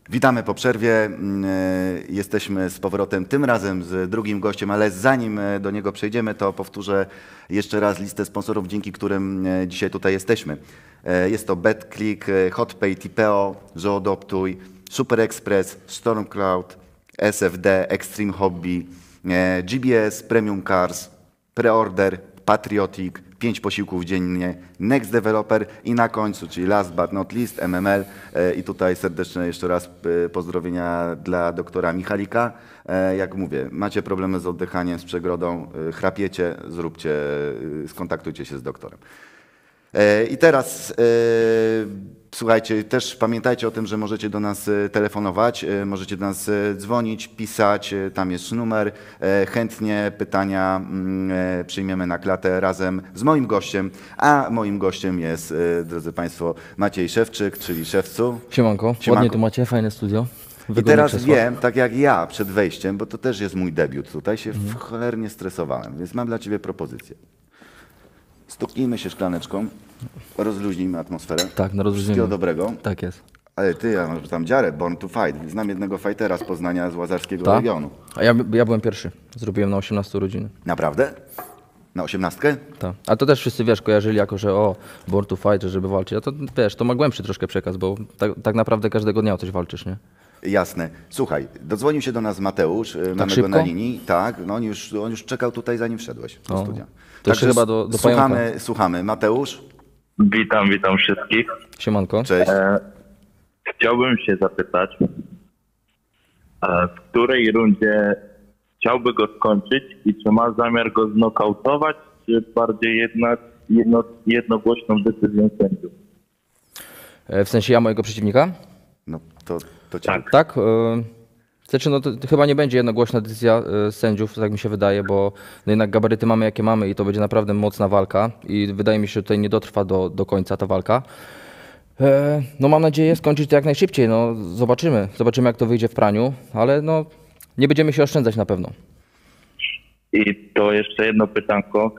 Witamy po przerwie. Jesteśmy z powrotem, tym razem z drugim gościem, ale zanim do niego przejdziemy, to powtórzę jeszcze raz listę sponsorów, dzięki którym dzisiaj tutaj jesteśmy. Jest to BetClick, HotPay, Tipeo, Zoodoptuj, Super Express, Stormcloud, SFD, Extreme Hobby, GBS, Premium Cars, Preorder, Patriotic, 5 posiłków dziennie, Next Developer i na końcu, czyli last but not least, MML. I tutaj serdeczne jeszcze raz pozdrowienia dla doktora Michalika. Jak mówię, macie problemy z oddychaniem, z przegrodą, chrapiecie, skontaktujcie się z doktorem. I teraz słuchajcie, też pamiętajcie o tym, że możecie do nas telefonować, możecie do nas dzwonić, pisać, tam jest numer. Chętnie pytania przyjmiemy na klatę razem z moim gościem, a moim gościem jest, drodzy Państwo, Maciej Szewczyk, czyli Szewcu. Siemanko, ładnie tu macie, fajne studio. I teraz wiem, tak jak ja przed wejściem, bo to też jest mój debiut, tutaj się cholernie stresowałem, więc mam dla Ciebie propozycję. Stuknijmy się szklaneczką, rozluźnijmy atmosferę. Tak, na rozluźnienie. Wszystkiego dobrego. Tak jest. Ale ty, ja mam tam dziarę, Born to Fight. Znam jednego fightera z Poznania, z Łazarskiego Tak? regionu. A ja byłem pierwszy. Zrobiłem na 18 urodziny. Naprawdę? Na 18? Tak. A to też wszyscy, wiesz, kojarzyli jako, że Born to Fight, że żeby walczyć. A to, wiesz, to ma głębszy troszkę przekaz, bo tak naprawdę każdego dnia o coś walczysz, nie? Jasne. Słuchaj, dodzwonił się do nas Mateusz, mamy szybko? go na linii. Tak, no on już czekał tutaj, zanim wszedłeś do studia. To jeszcze chyba do pająka. Słuchamy. Mateusz? Witam wszystkich. Siemanko. Cześć. Chciałbym się zapytać, w której rundzie chciałby go skończyć i czy ma zamiar go znokautować, czy bardziej jednak jednogłośną decyzją sędziów? W sensie ja mojego przeciwnika? No to cię... Tak. Tak. Znaczy, no to chyba nie będzie jednogłośna decyzja sędziów, tak mi się wydaje, bo no jednak gabaryty mamy jakie mamy i to będzie naprawdę mocna walka i wydaje mi się, że tutaj nie dotrwa do końca ta walka. No mam nadzieję skończyć to jak najszybciej, no zobaczymy jak to wyjdzie w praniu, ale no nie będziemy się oszczędzać na pewno. I to jeszcze jedno pytanko.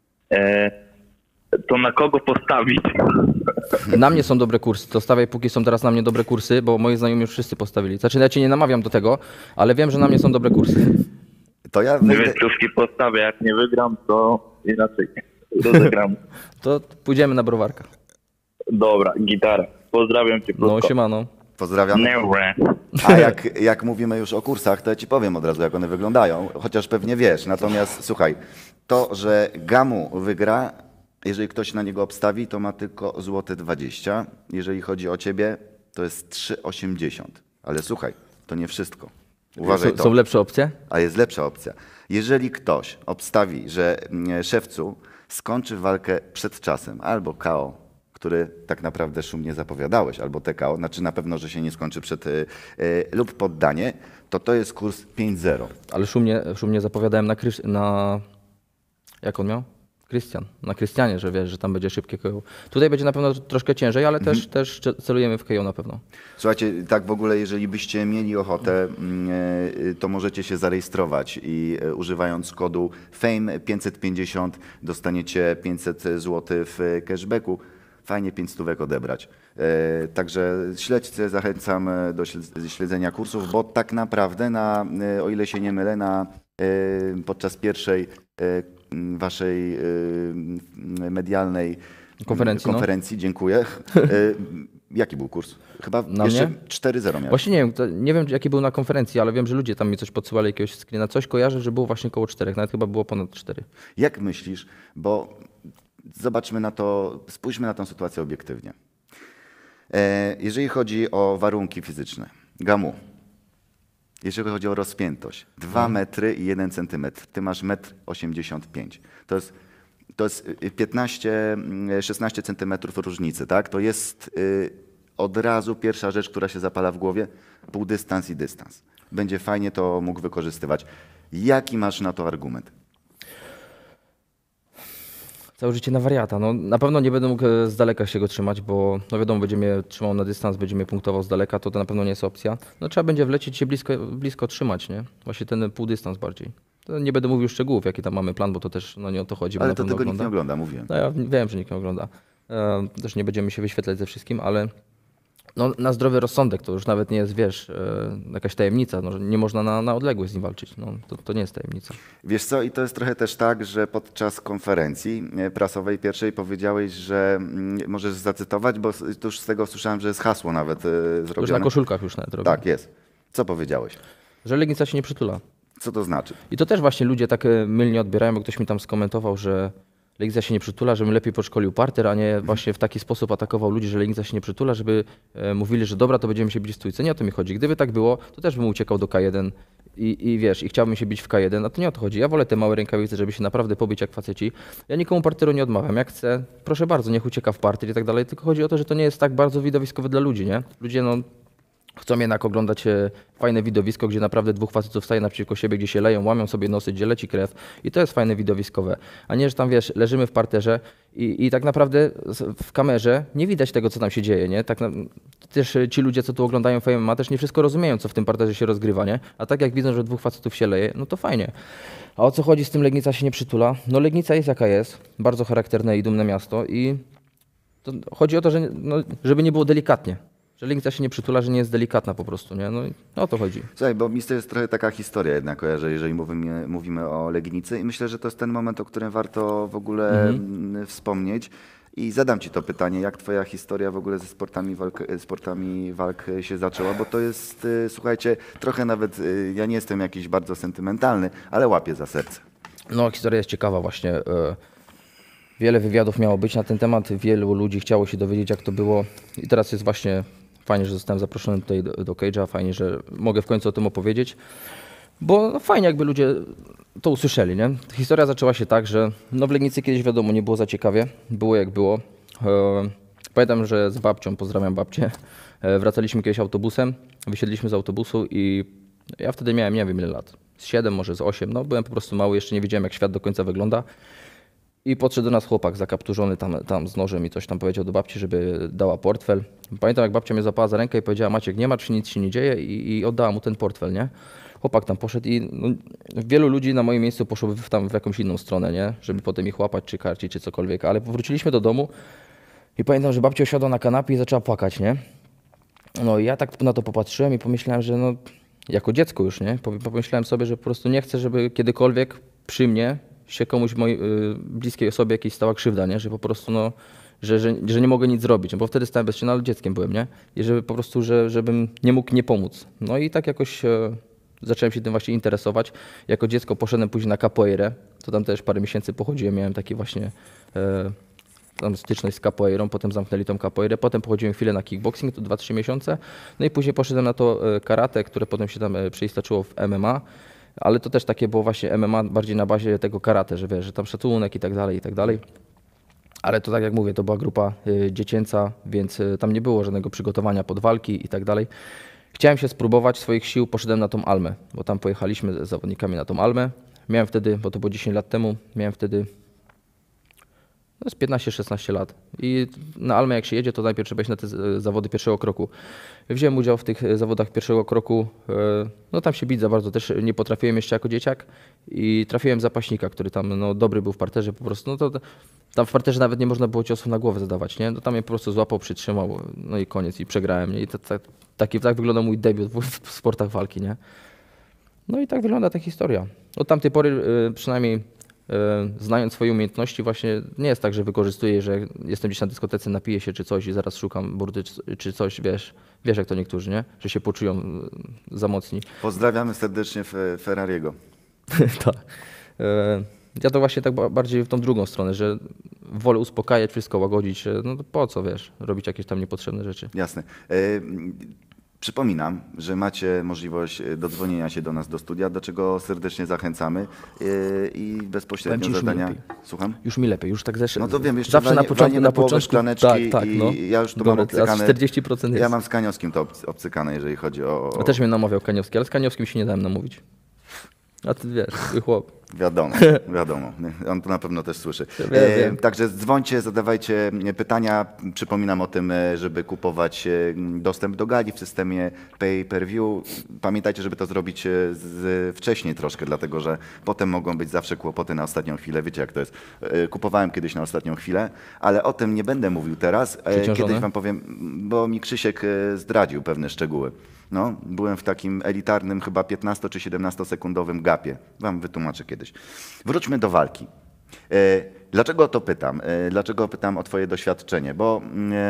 To na kogo postawić? Na mnie są dobre kursy, to stawiaj póki są teraz na mnie dobre kursy, bo moi znajomi już wszyscy postawili. Znaczy ja cię nie namawiam do tego, ale wiem, że na mnie są dobre kursy. To ja Dwie wyjdę... stówki postawię, jak nie wygram, to inaczej rozegram. To pójdziemy na browarka. Dobra, gitara. Pozdrawiam cię No krótko. siemano. Pozdrawiam. Neure. A jak mówimy już o kursach, to ja ci powiem od razu, jak one wyglądają, chociaż pewnie wiesz. Natomiast słuchaj, to, że Gamu wygra, jeżeli ktoś na niego obstawi, to ma tylko złote 20. Jeżeli chodzi o ciebie, to jest 3,80. Ale słuchaj, to nie wszystko. Uważaj to. Są lepsze opcje? A jest lepsza opcja. Jeżeli ktoś obstawi, że Szewcu skończy walkę przed czasem, albo KO, który tak naprawdę szumnie zapowiadałeś, albo TKO, znaczy na pewno, że się nie skończy przed lub poddanie, to jest kurs 5-0. Ale szumnie zapowiadałem na jak on miał? Krystian. Na Krystianie, że wiesz, że tam będzie szybkie KO. Tutaj będzie na pewno troszkę ciężej, ale też celujemy w KO na pewno. Słuchajcie, tak w ogóle, jeżeli byście mieli ochotę, to możecie się zarejestrować i używając kodu FAME550 dostaniecie 500 zł w cashbacku. Fajnie 5 stówek odebrać. Także śledźcie, zachęcam do śledzenia kursów, bo tak naprawdę, o ile się nie mylę, podczas pierwszej waszej medialnej konferencji dziękuję. Jaki był kurs? Chyba Na jeszcze mnie? 4-0 miałem. Właśnie nie wiem jaki był na konferencji, ale wiem, że ludzie tam mi coś podsyłali, jakiegoś screena. Coś kojarzę, że było właśnie koło 4, nawet chyba było ponad 4. Jak myślisz, bo zobaczmy na to, spójrzmy na tę sytuację obiektywnie. Jeżeli chodzi o warunki fizyczne, Gamu, jeżeli chodzi o rozpiętość, 2 metry i 1 centymetr, ty masz 1,85 m. To jest 15-16 centymetrów różnicy, tak? To jest od razu pierwsza rzecz, która się zapala w głowie, półdystans i dystans. Będzie fajnie to mógł wykorzystywać. Jaki masz na to argument? Całe życie na wariata. No, na pewno nie będę mógł z daleka się go trzymać, bo no wiadomo, będzie mnie trzymał na dystans, będzie mnie punktował z daleka, to na pewno nie jest opcja. No trzeba będzie wlecieć się blisko trzymać, nie? Właśnie ten półdystans bardziej. To nie będę mówił szczegółów, jaki tam mamy plan, bo to też no, nie o to chodzi. Ale to tego nikt nie ogląda, mówiłem. No ja wiem, że nikt nie ogląda. Też nie będziemy się wyświetlać ze wszystkim, ale No, na zdrowy rozsądek to już nawet nie jest, wiesz, jakaś tajemnica, no, że nie można na odległość z nim walczyć. No, to nie jest tajemnica. Wiesz co, i to jest trochę też tak, że podczas konferencji prasowej pierwszej powiedziałeś, że możesz zacytować, bo to już z tego słyszałem, że jest hasło nawet Już zrobione. na koszulkach już nawet robię. Tak, jest. Co powiedziałeś? Że Legnica się nie przytula. Co to znaczy? I to też właśnie ludzie tak mylnie odbierają, bo ktoś mi tam skomentował, że Legnica się nie przytula, żebym lepiej podszkolił parter, a nie właśnie w taki sposób atakował ludzi, że Legnica się nie przytula, żeby mówili, że dobra, to będziemy się bić w stójce. Nie o to mi chodzi. Gdyby tak było, to też bym uciekał do K1 i wiesz, i chciałbym się bić w K1, a to nie o to chodzi. Ja wolę te małe rękawice, żeby się naprawdę pobić jak faceci. Ja nikomu parteru nie odmawiam. Jak chce, proszę bardzo, niech ucieka w parter i tak dalej, tylko chodzi o to, że to nie jest tak bardzo widowiskowe dla ludzi, nie? Ludzie, no, chcą jednak oglądać fajne widowisko, gdzie naprawdę dwóch facetów staje naprzeciwko siebie, gdzie się leją, łamią sobie nosy, gdzie leci krew i to jest fajne widowiskowe. A nie, że tam wiesz, leżymy w parterze i tak naprawdę w kamerze nie widać tego, co tam się dzieje, nie? Też ci ludzie, co tu oglądają MMA, też nie wszystko rozumieją, co w tym parterze się rozgrywa, nie? A tak jak widzą, że dwóch facetów się leje, no to fajnie. A o co chodzi z tym Legnica się nie przytula? No Legnica jest jaka jest, bardzo charakterne i dumne miasto i to chodzi o to, że, no, żeby nie było delikatnie. Że Legnica się nie przytula, że nie jest delikatna po prostu, nie? No i o to chodzi. Słuchaj, bo mi to jest trochę taka historia jednak kojarzę, jeżeli mówimy o Legnicy i myślę, że to jest ten moment, o którym warto w ogóle wspomnieć. I zadam ci to pytanie, jak twoja historia w ogóle ze sportami walk się zaczęła, bo to jest, słuchajcie, trochę nawet, ja nie jestem jakiś bardzo sentymentalny, ale łapię za serce. No historia jest ciekawa właśnie. Wiele wywiadów miało być na ten temat, wielu ludzi chciało się dowiedzieć, jak to było i teraz jest właśnie fajnie, że zostałem zaproszony tutaj do Cage'a, fajnie, że mogę w końcu o tym opowiedzieć, bo no, fajnie jakby ludzie to usłyszeli, nie? Historia zaczęła się tak, że no w Legnicy kiedyś wiadomo, nie było za ciekawie, było jak było. Pamiętam, że z babcią, pozdrawiam babcię, wracaliśmy kiedyś autobusem, wysiedliśmy z autobusu i ja wtedy miałem nie wiem ile lat, z 7, może z 8, no byłem po prostu mały, jeszcze nie wiedziałem jak świat do końca wygląda. I podszedł do nas chłopak zakapturzony tam z nożem i coś tam powiedział do babci, żeby dała portfel. Pamiętam, jak babcia mnie złapała za rękę i powiedziała: Maciek, nie martw się, nic się nie dzieje i oddała mu ten portfel, nie? Chłopak tam poszedł i no, wielu ludzi na moim miejscu poszło tam w jakąś inną stronę, nie? Żeby potem ich łapać, czy karcić, czy cokolwiek. Ale powróciliśmy do domu i pamiętam, że babcia usiadła na kanapie i zaczęła płakać, nie? No i ja tak na to popatrzyłem i pomyślałem, że no, jako dziecko już, nie? Pomyślałem sobie, że po prostu nie chcę, żeby kiedykolwiek przy mnie się komuś mojej bliskiej osobie jakiejś stała krzywda, nie? Że po prostu no, że nie mogę nic zrobić, no bo wtedy stałem bezczynny, ale dzieckiem byłem, nie? I żeby po prostu, żebym nie mógł nie pomóc. No i tak jakoś zacząłem się tym właśnie interesować. Jako dziecko poszedłem później na capoeirę, to tam też parę miesięcy pochodziłem, miałem taki właśnie tam styczność z capoeirą, potem zamknęli tą capoeirę, potem pochodziłem chwilę na kickboxing, to 2-3 miesiące, no i później poszedłem na to karate, które potem się tam przeistoczyło w MMA. Ale to też takie było właśnie MMA bardziej na bazie tego karate, że wiesz, że tam szacunek i tak dalej, i tak dalej. Ale to tak jak mówię, to była grupa dziecięca, więc tam nie było żadnego przygotowania pod walki i tak dalej. Chciałem się spróbować swoich sił, poszedłem na tą Almę, bo tam pojechaliśmy z zawodnikami na tą Almę. Miałem wtedy, bo to było 10 lat temu, miałem wtedy no z 15-16 lat. I na Almę jak się jedzie, to najpierw trzeba iść na te zawody pierwszego kroku. Wziąłem udział w tych zawodach pierwszego kroku. No tam się bić za bardzo też nie potrafiłem jeszcze jako dzieciak i trafiłem zapaśnika, który tam no, dobry był w parterze po prostu. No to tam w parterze nawet nie można było ciosów na głowę zadawać, nie? No tam mnie po prostu złapał, przytrzymał, no i koniec i przegrałem, nie? I tak wygląda mój debiut w sportach walki, nie? No i tak wygląda ta historia. Od tamtej pory przynajmniej znając swoje umiejętności, właśnie nie jest tak, że wykorzystuję, że jestem gdzieś na dyskotece, napiję się czy coś i zaraz szukam burdy czy coś, wiesz jak to niektórzy, nie? Że się poczują za mocni. Pozdrawiamy serdecznie Ferrariego. Tak. Ja to właśnie tak bardziej w tą drugą stronę, że wolę uspokajać, wszystko łagodzić, no to po co, wiesz, robić jakieś tam niepotrzebne rzeczy. Jasne. Przypominam, że macie możliwość dodzwonienia się do nas do studia, do czego serdecznie zachęcamy i bezpośrednio Powiem ci, zadania. Słucham? Już mi lepiej, już tak zeszło. No to wiem, jeszcze zawsze na początku szklaneczki tak, no. i ja już to Dobra, mam obcykane. 40% jest. Ja mam z Kaniowskim to obcykane, jeżeli chodzi o... Ja też mnie namawiał Kaniowski, ale z Kaniowskim się nie dałem namówić. A ty wiesz, twój chłop. Wiadomo, wiadomo. On to na pewno też słyszy. Wiem. Także dzwońcie, zadawajcie pytania. Przypominam o tym, żeby kupować dostęp do gali w systemie pay-per-view. Pamiętajcie, żeby to zrobić wcześniej troszkę, dlatego że potem mogą być zawsze kłopoty na ostatnią chwilę. Wiecie jak to jest. Kupowałem kiedyś na ostatnią chwilę, ale o tym nie będę mówił teraz. Przeciążone? Kiedyś wam powiem, bo mi Krzysiek zdradził pewne szczegóły. No, byłem w takim elitarnym, chyba 15 czy 17 sekundowym gapie. Wam wytłumaczę kiedyś. Wróćmy do walki. Dlaczego o to pytam? Dlaczego pytam o twoje doświadczenie? Bo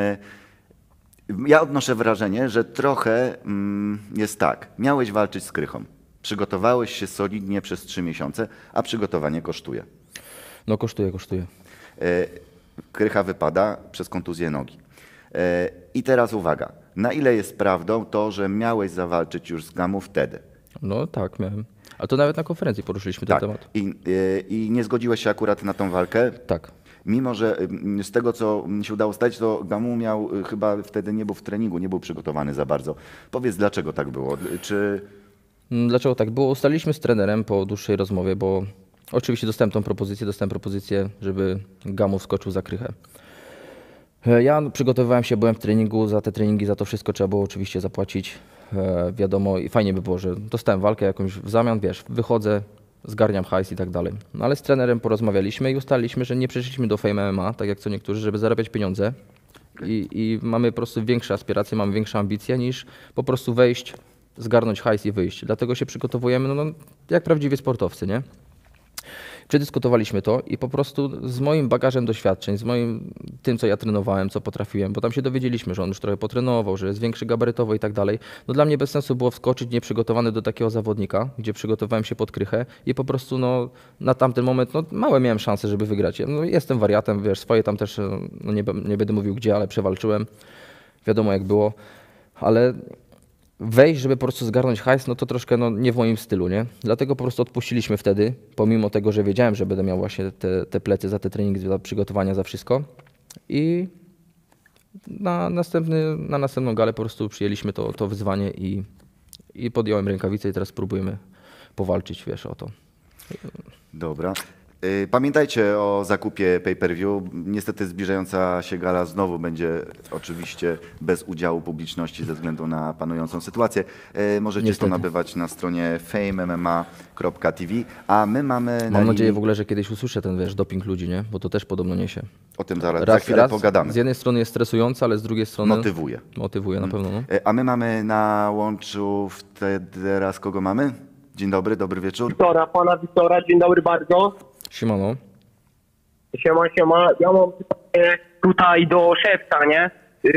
ja odnoszę wrażenie, że trochę jest tak. Miałeś walczyć z Krychą. Przygotowałeś się solidnie przez 3 miesiące, a przygotowanie kosztuje. No kosztuje. Krycha wypada przez kontuzję nogi. I teraz uwaga. Na ile jest prawdą to, że miałeś zawalczyć już z Gamu wtedy? No tak, miałem. Ale to nawet na konferencji poruszyliśmy ten Tak. temat. I nie zgodziłeś się akurat na tą walkę? Tak. Mimo, że z tego, co mi się udało stać, to Gamu miał chyba wtedy nie był w treningu, nie był przygotowany za bardzo. Powiedz, dlaczego tak było? Czy... Dlaczego tak było? Ustaliliśmy z trenerem po dłuższej rozmowie, bo oczywiście dostałem propozycję, żeby Gamu wskoczył za Krychę. Ja przygotowywałem się, byłem w treningu, za te treningi, za to wszystko trzeba było oczywiście zapłacić. Wiadomo, i fajnie by było, że dostałem walkę jakąś w zamian, wiesz, wychodzę, zgarniam hajs i tak dalej. No ale z trenerem porozmawialiśmy i ustaliliśmy, że nie przeszliśmy do Fame MMA, tak jak co niektórzy, żeby zarabiać pieniądze. I mamy po prostu większe aspiracje, mamy większe ambicje niż po prostu wejść, zgarnąć hajs i wyjść. Dlatego się przygotowujemy no, jak prawdziwi sportowcy, nie? Przedyskutowaliśmy to i po prostu z moim bagażem doświadczeń, z moim tym, co ja trenowałem, co potrafiłem, bo tam się dowiedzieliśmy, że on już trochę potrenował, że jest większy gabarytowo i tak dalej. No dla mnie bez sensu było wskoczyć nieprzygotowany do takiego zawodnika, gdzie przygotowałem się pod Krychę i po prostu no, na tamten moment no, małe miałem szanse, żeby wygrać. No, jestem wariatem, wiesz, swoje tam też, no, nie będę mówił gdzie, ale przewalczyłem. Wiadomo jak było, ale wejść, żeby po prostu zgarnąć hajs, no to troszkę no, nie w moim stylu, nie? Dlatego po prostu odpuściliśmy wtedy, pomimo tego, że wiedziałem, że będę miał właśnie te plecy za te treningi, za przygotowania, za wszystko. I na następną galę po prostu przyjęliśmy to wyzwanie i podjąłem rękawice i teraz spróbujemy powalczyć, wiesz, o to. Dobra. Pamiętajcie o zakupie pay-per-view. Niestety zbliżająca się gala znowu będzie oczywiście bez udziału publiczności ze względu na panującą sytuację. Możecie Niestety. to nabywać na stronie famemma.tv, a my mamy na Mam nadzieję linii... w ogóle, że kiedyś usłyszę ten, wiesz, doping ludzi, nie? Bo to też podobno niesie. O tym za chwilę pogadamy. Z jednej strony jest stresujące, ale z drugiej strony Motywuje. Motywuje na pewno, no. A my mamy na łączu wtedy teraz kogo mamy? Dzień dobry, dobry wieczór. Pana Wiktora, dzień dobry bardzo. Siemano. Siema. Ja mam pytanie tutaj do szewca, nie?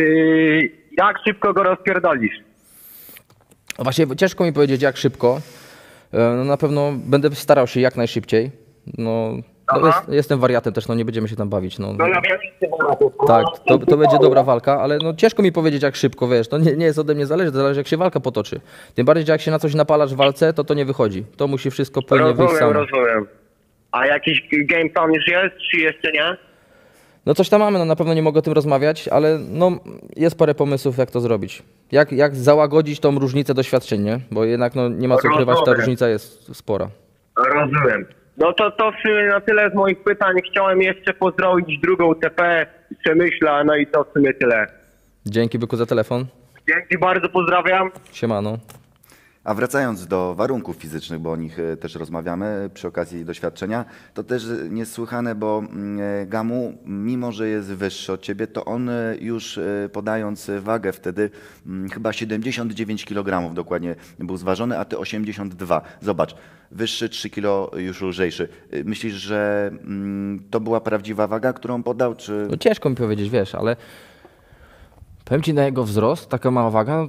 Jak szybko go rozpierdolisz? Właśnie ciężko mi powiedzieć jak szybko. No, na pewno będę starał się jak najszybciej. No, jestem wariatem też, no nie będziemy się tam bawić. No. No ja wiem, że Tak, to będzie dobra walka, ale no ciężko mi powiedzieć jak szybko, wiesz, to nie jest ode mnie zależy jak się walka potoczy. Tym bardziej, że jak się na coś napalasz w walce, to nie wychodzi. To musi wszystko płynnie wyjść samo. Rozumiem. A jakiś game plan już jest, czy jeszcze nie? No coś tam mamy, no na pewno nie mogę o tym rozmawiać, ale no jest parę pomysłów jak to zrobić. Jak załagodzić tą różnicę doświadczeń, nie? Bo jednak no nie ma co ukrywać, ta Rozumiem. różnica jest spora. Rozumiem. No to w sumie na tyle z moich pytań. Chciałem jeszcze pozdrowić drugą TP z Przemyśla, no i to w sumie tyle. Dzięki byku za telefon. Dzięki bardzo, pozdrawiam. Siemano. A wracając do warunków fizycznych, bo o nich też rozmawiamy przy okazji doświadczenia, to też niesłychane, bo Gamu, mimo że jest wyższy od ciebie, to on już podając wagę wtedy chyba 79 kg dokładnie był zważony, a ty 82. Zobacz, wyższy 3 kg już lżejszy. Myślisz, że to była prawdziwa waga, którą podał, czy... No ciężko mi powiedzieć, wiesz, ale powiem ci na jego wzrost, taka mała waga,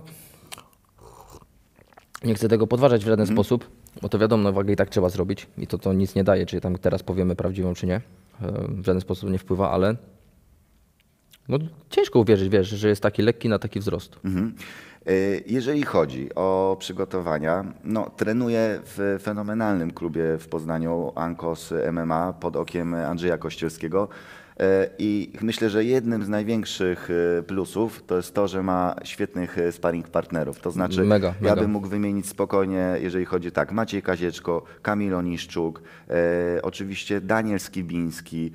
nie chcę tego podważać w żaden sposób, bo to wiadomo, wagę i tak trzeba zrobić i to nic nie daje, czy tam teraz powiemy prawdziwą, czy nie. W żaden sposób nie wpływa, ale no, ciężko uwierzyć, wiesz, że jest taki lekki na taki wzrost. Jeżeli chodzi o przygotowania, no, trenuję w fenomenalnym klubie w Poznaniu, Ankos MMA, pod okiem Andrzeja Kościelskiego. I myślę, że jednym z największych plusów to jest to, że ma świetnych sparring partnerów. To znaczy, Mega, ja mega. bym mógł wymienić spokojnie, jeżeli chodzi tak, Maciej Kazieczko, Kamil Oniszczuk, oczywiście Daniel Skibiński,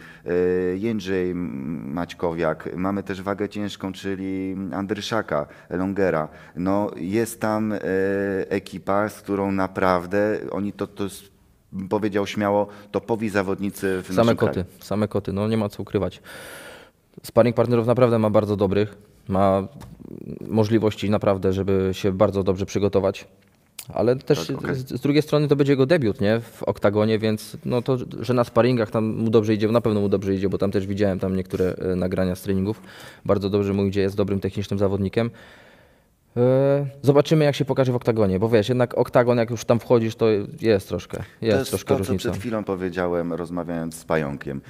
Jędrzej Maćkowiak, mamy też wagę ciężką, czyli Andryszaka, Longera. No, jest tam ekipa, z którą naprawdę oni to jest, bym powiedział śmiało, topowi zawodnicy w Same naszym koty, kraju. same koty, no nie ma co ukrywać. Sparring partnerów naprawdę ma bardzo dobrych, ma możliwości naprawdę, żeby się bardzo dobrze przygotować. Ale też Tak, okej. z drugiej strony to będzie jego debiut, nie? W oktagonie, więc no to, że na sparingach tam mu dobrze idzie, na pewno mu dobrze idzie, bo tam też widziałem tam niektóre nagrania z treningów. Bardzo dobrze mu idzie, jest dobrym technicznym zawodnikiem. Zobaczymy, jak się pokaże w oktagonie, bo wiesz, jednak oktagon, jak już tam wchodzisz, to jest troszkę, To jest jest troszkę to, co różnica. przed chwilą powiedziałem, rozmawiając z Pająkiem,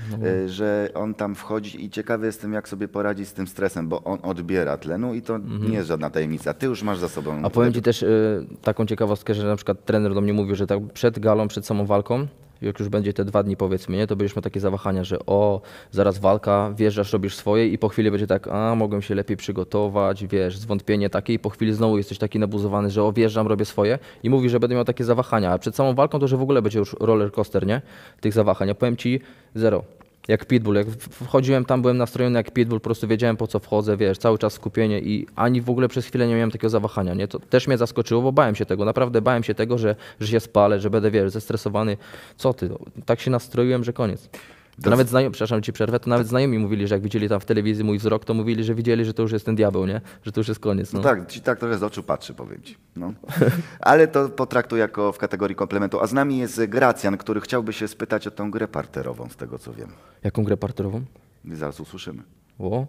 że on tam wchodzi i ciekawy jestem, jak sobie poradzi z tym stresem, bo on odbiera tlenu i to nie jest żadna tajemnica. Ty już masz za sobą. A powiem Ci też taką ciekawostkę, że na przykład trener do mnie mówił, że tak przed galą, przed samą walką, jak już będzie te 2 dni powiedzmy, nie, to będziesz miał takie zawahania, że zaraz walka, wjeżdżasz, robisz swoje i po chwili będzie tak, mogłem się lepiej przygotować, wiesz, zwątpienie takie i po chwili znowu jesteś taki nabuzowany, że wjeżdżam, robię swoje i mówi, że będę miał takie zawahania, a przed samą walką to, że w ogóle będzie już roller coaster, nie, tych zawahań, a powiem Ci zero. Jak Pitbull, jak wchodziłem tam, byłem nastrojony jak Pitbull, po prostu wiedziałem po co wchodzę, wiesz, cały czas skupienie i ani w ogóle przez chwilę nie miałem takiego zawahania, nie? To też mnie zaskoczyło, bo bałem się tego, naprawdę bałem się tego, że się spalę, że będę, wiesz, zestresowany. Co ty, tak się nastroiłem, że koniec. To nawet znajomi, przepraszam Ci przerwę, to nawet znajomi mówili, że jak widzieli tam w telewizji mój wzrok, to mówili, że widzieli, że to już jest ten diabeł, nie? Że to już jest koniec. No. No tak, ci tak trochę z oczu patrzy, powiem ci. No. Ale to potraktuj jako w kategorii komplementu. A z nami jest Gracjan, który chciałby się spytać o tą grę parterową, z tego co wiem. Jaką grę parterową? I zaraz usłyszymy. O.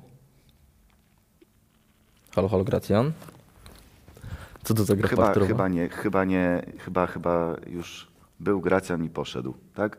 Halo, halo, Gracjan. Co to za gra parterowa? Chyba już był Gracjan i poszedł, tak?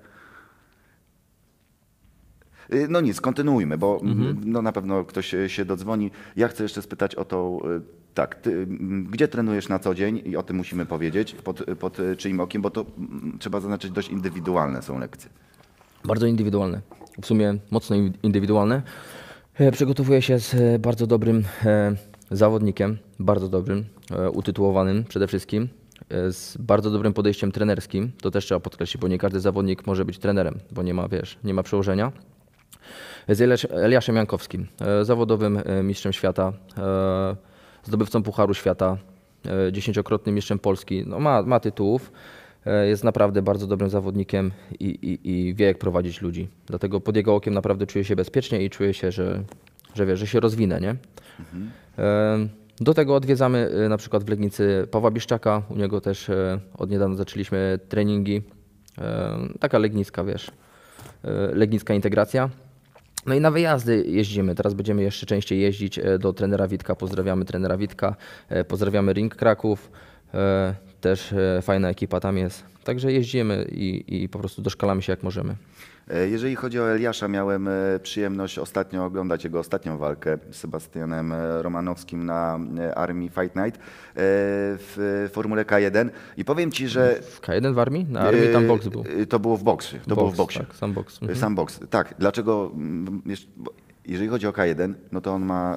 No nic, kontynuujmy, bo no na pewno ktoś się dodzwoni. Ja chcę jeszcze spytać o tą, tak, ty, gdzie trenujesz na co dzień i o tym musimy powiedzieć, pod czyim okiem, bo to trzeba zaznaczyć, dość indywidualne są lekcje. Bardzo indywidualne. W sumie mocno indywidualne. Przygotowuję się z bardzo dobrym zawodnikiem, bardzo dobrym, utytułowanym przede wszystkim, z bardzo dobrym podejściem trenerskim. To też trzeba podkreślić, bo nie każdy zawodnik może być trenerem, bo nie ma, wiesz, nie ma przełożenia. Z Eliaszem Jankowskim, zawodowym mistrzem świata, zdobywcą Pucharu Świata, 10-krotnym mistrzem Polski. No ma tytułów, jest naprawdę bardzo dobrym zawodnikiem i wie, jak prowadzić ludzi. Dlatego pod jego okiem naprawdę czuję się bezpiecznie i czuję się, że wiesz, że się rozwinę, nie? Do tego odwiedzamy na przykład w Legnicy Pawła Biszczaka. U niego też od niedawna zaczęliśmy treningi. Taka legnicka, wiesz, legnicka integracja. No i na wyjazdy jeździmy. Teraz będziemy jeszcze częściej jeździć do trenera Witka. Pozdrawiamy trenera Witka. Pozdrawiamy Ring Kraków. Też fajna ekipa tam jest. Także jeździmy i po prostu doszkalamy się jak możemy. Jeżeli chodzi o Eliasza, miałem przyjemność ostatnio oglądać jego ostatnią walkę z Sebastianem Romanowskim na Army Fight Night w formule K1 i powiem ci, że... W K1 w Armii? Na Armii tam boks był. To było w boksie. To było w boksie. Tak, sam boks. Sam boks, tak. Dlaczego? Jeżeli chodzi o K1, no to on ma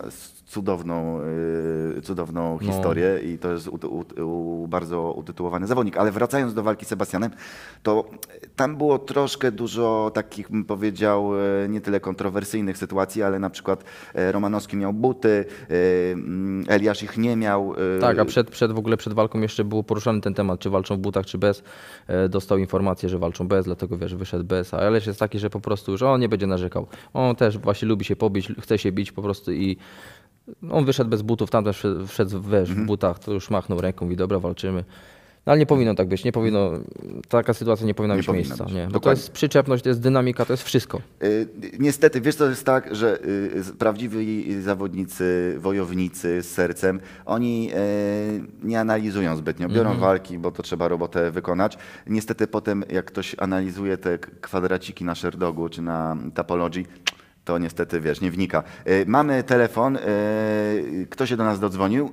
cudowną historię i to jest bardzo utytułowany zawodnik. Ale wracając do walki z Sebastianem, to tam było troszkę dużo takich, bym powiedział, nie tyle kontrowersyjnych sytuacji, ale na przykład Romanowski miał buty, Eliasz ich nie miał. Tak, a w ogóle przed walką jeszcze był poruszany ten temat, czy walczą w butach, czy bez. Dostał informację, że walczą bez, dlatego wiesz, wyszedł bez. A Eliasz jest taki, że po prostu już on nie będzie narzekał. On też właśnie lubi się pobić, chce się bić po prostu i on wyszedł bez butów, tam też wszedł w butach, to już machnął ręką i dobra, walczymy. No, ale nie powinno tak być, nie powinno, taka sytuacja nie powinna mieć miejsca. Nie? Bo to jest przyczepność, to jest dynamika, to jest wszystko. Niestety, wiesz co jest tak, że prawdziwi zawodnicy, wojownicy z sercem, oni nie analizują zbytnio, biorą walki, bo to trzeba robotę wykonać. Niestety potem jak ktoś analizuje te kwadraciki na Sherdogu czy na Tapology, to niestety, wiesz, nie wnika. Mamy telefon. Kto się do nas dodzwonił?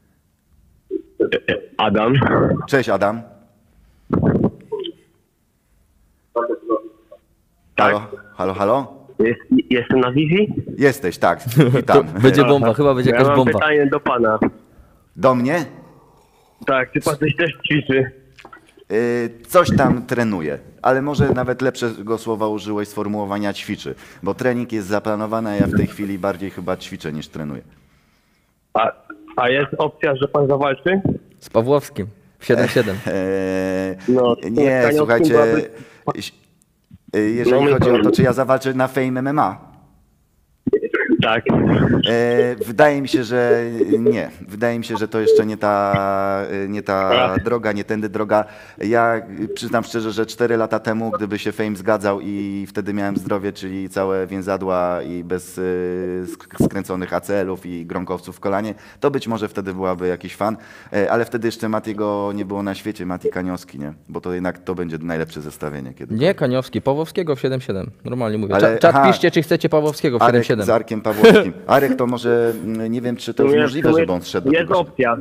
Adam. Cześć, Adam. Tak. Halo? Jestem na wizji? Jesteś, tak. Witam. Będzie bomba, chyba będzie Ja jakaś mam bomba. pytanie do pana. Do mnie? Tak, czy pan coś też ćwiczy? Coś tam trenuje, ale może nawet lepszego słowa użyłeś sformułowania ćwiczy, bo trening jest zaplanowany, a ja w tej chwili bardziej chyba ćwiczę niż trenuję. A jest opcja, że pan zawalczy? Z Pawłowskim. 7-7. No, Nie, Kaniowskim słuchajcie, byłaby- jeżeli No, chodzi o to, powiem. czy ja zawalczę na Fame MMA, Tak. wydaje mi się, że nie. Wydaje mi się, że to jeszcze nie ta droga, nie tędy droga. Ja przyznam szczerze, że 4 lata temu, gdyby się Fame zgadzał i wtedy miałem zdrowie, czyli całe więzadła i bez skręconych ACL-ów i gronkowców w kolanie, to być może wtedy byłaby jakiś fan, ale wtedy jeszcze Matiego nie było na świecie, Mati Kaniowski, nie? Bo to jednak to będzie najlepsze zestawienie. Kiedy Nie Kaniowski, Pawłowskiego w 7-7. Normalnie mówię. Ale- Czat aha. piszcie, czy chcecie Pawłowskiego w Arek 7-7. z Arkiem Pawłowskim. Arek to może, nie wiem, czy to jest możliwe, żeby on zszedł do Jest tego. opcja.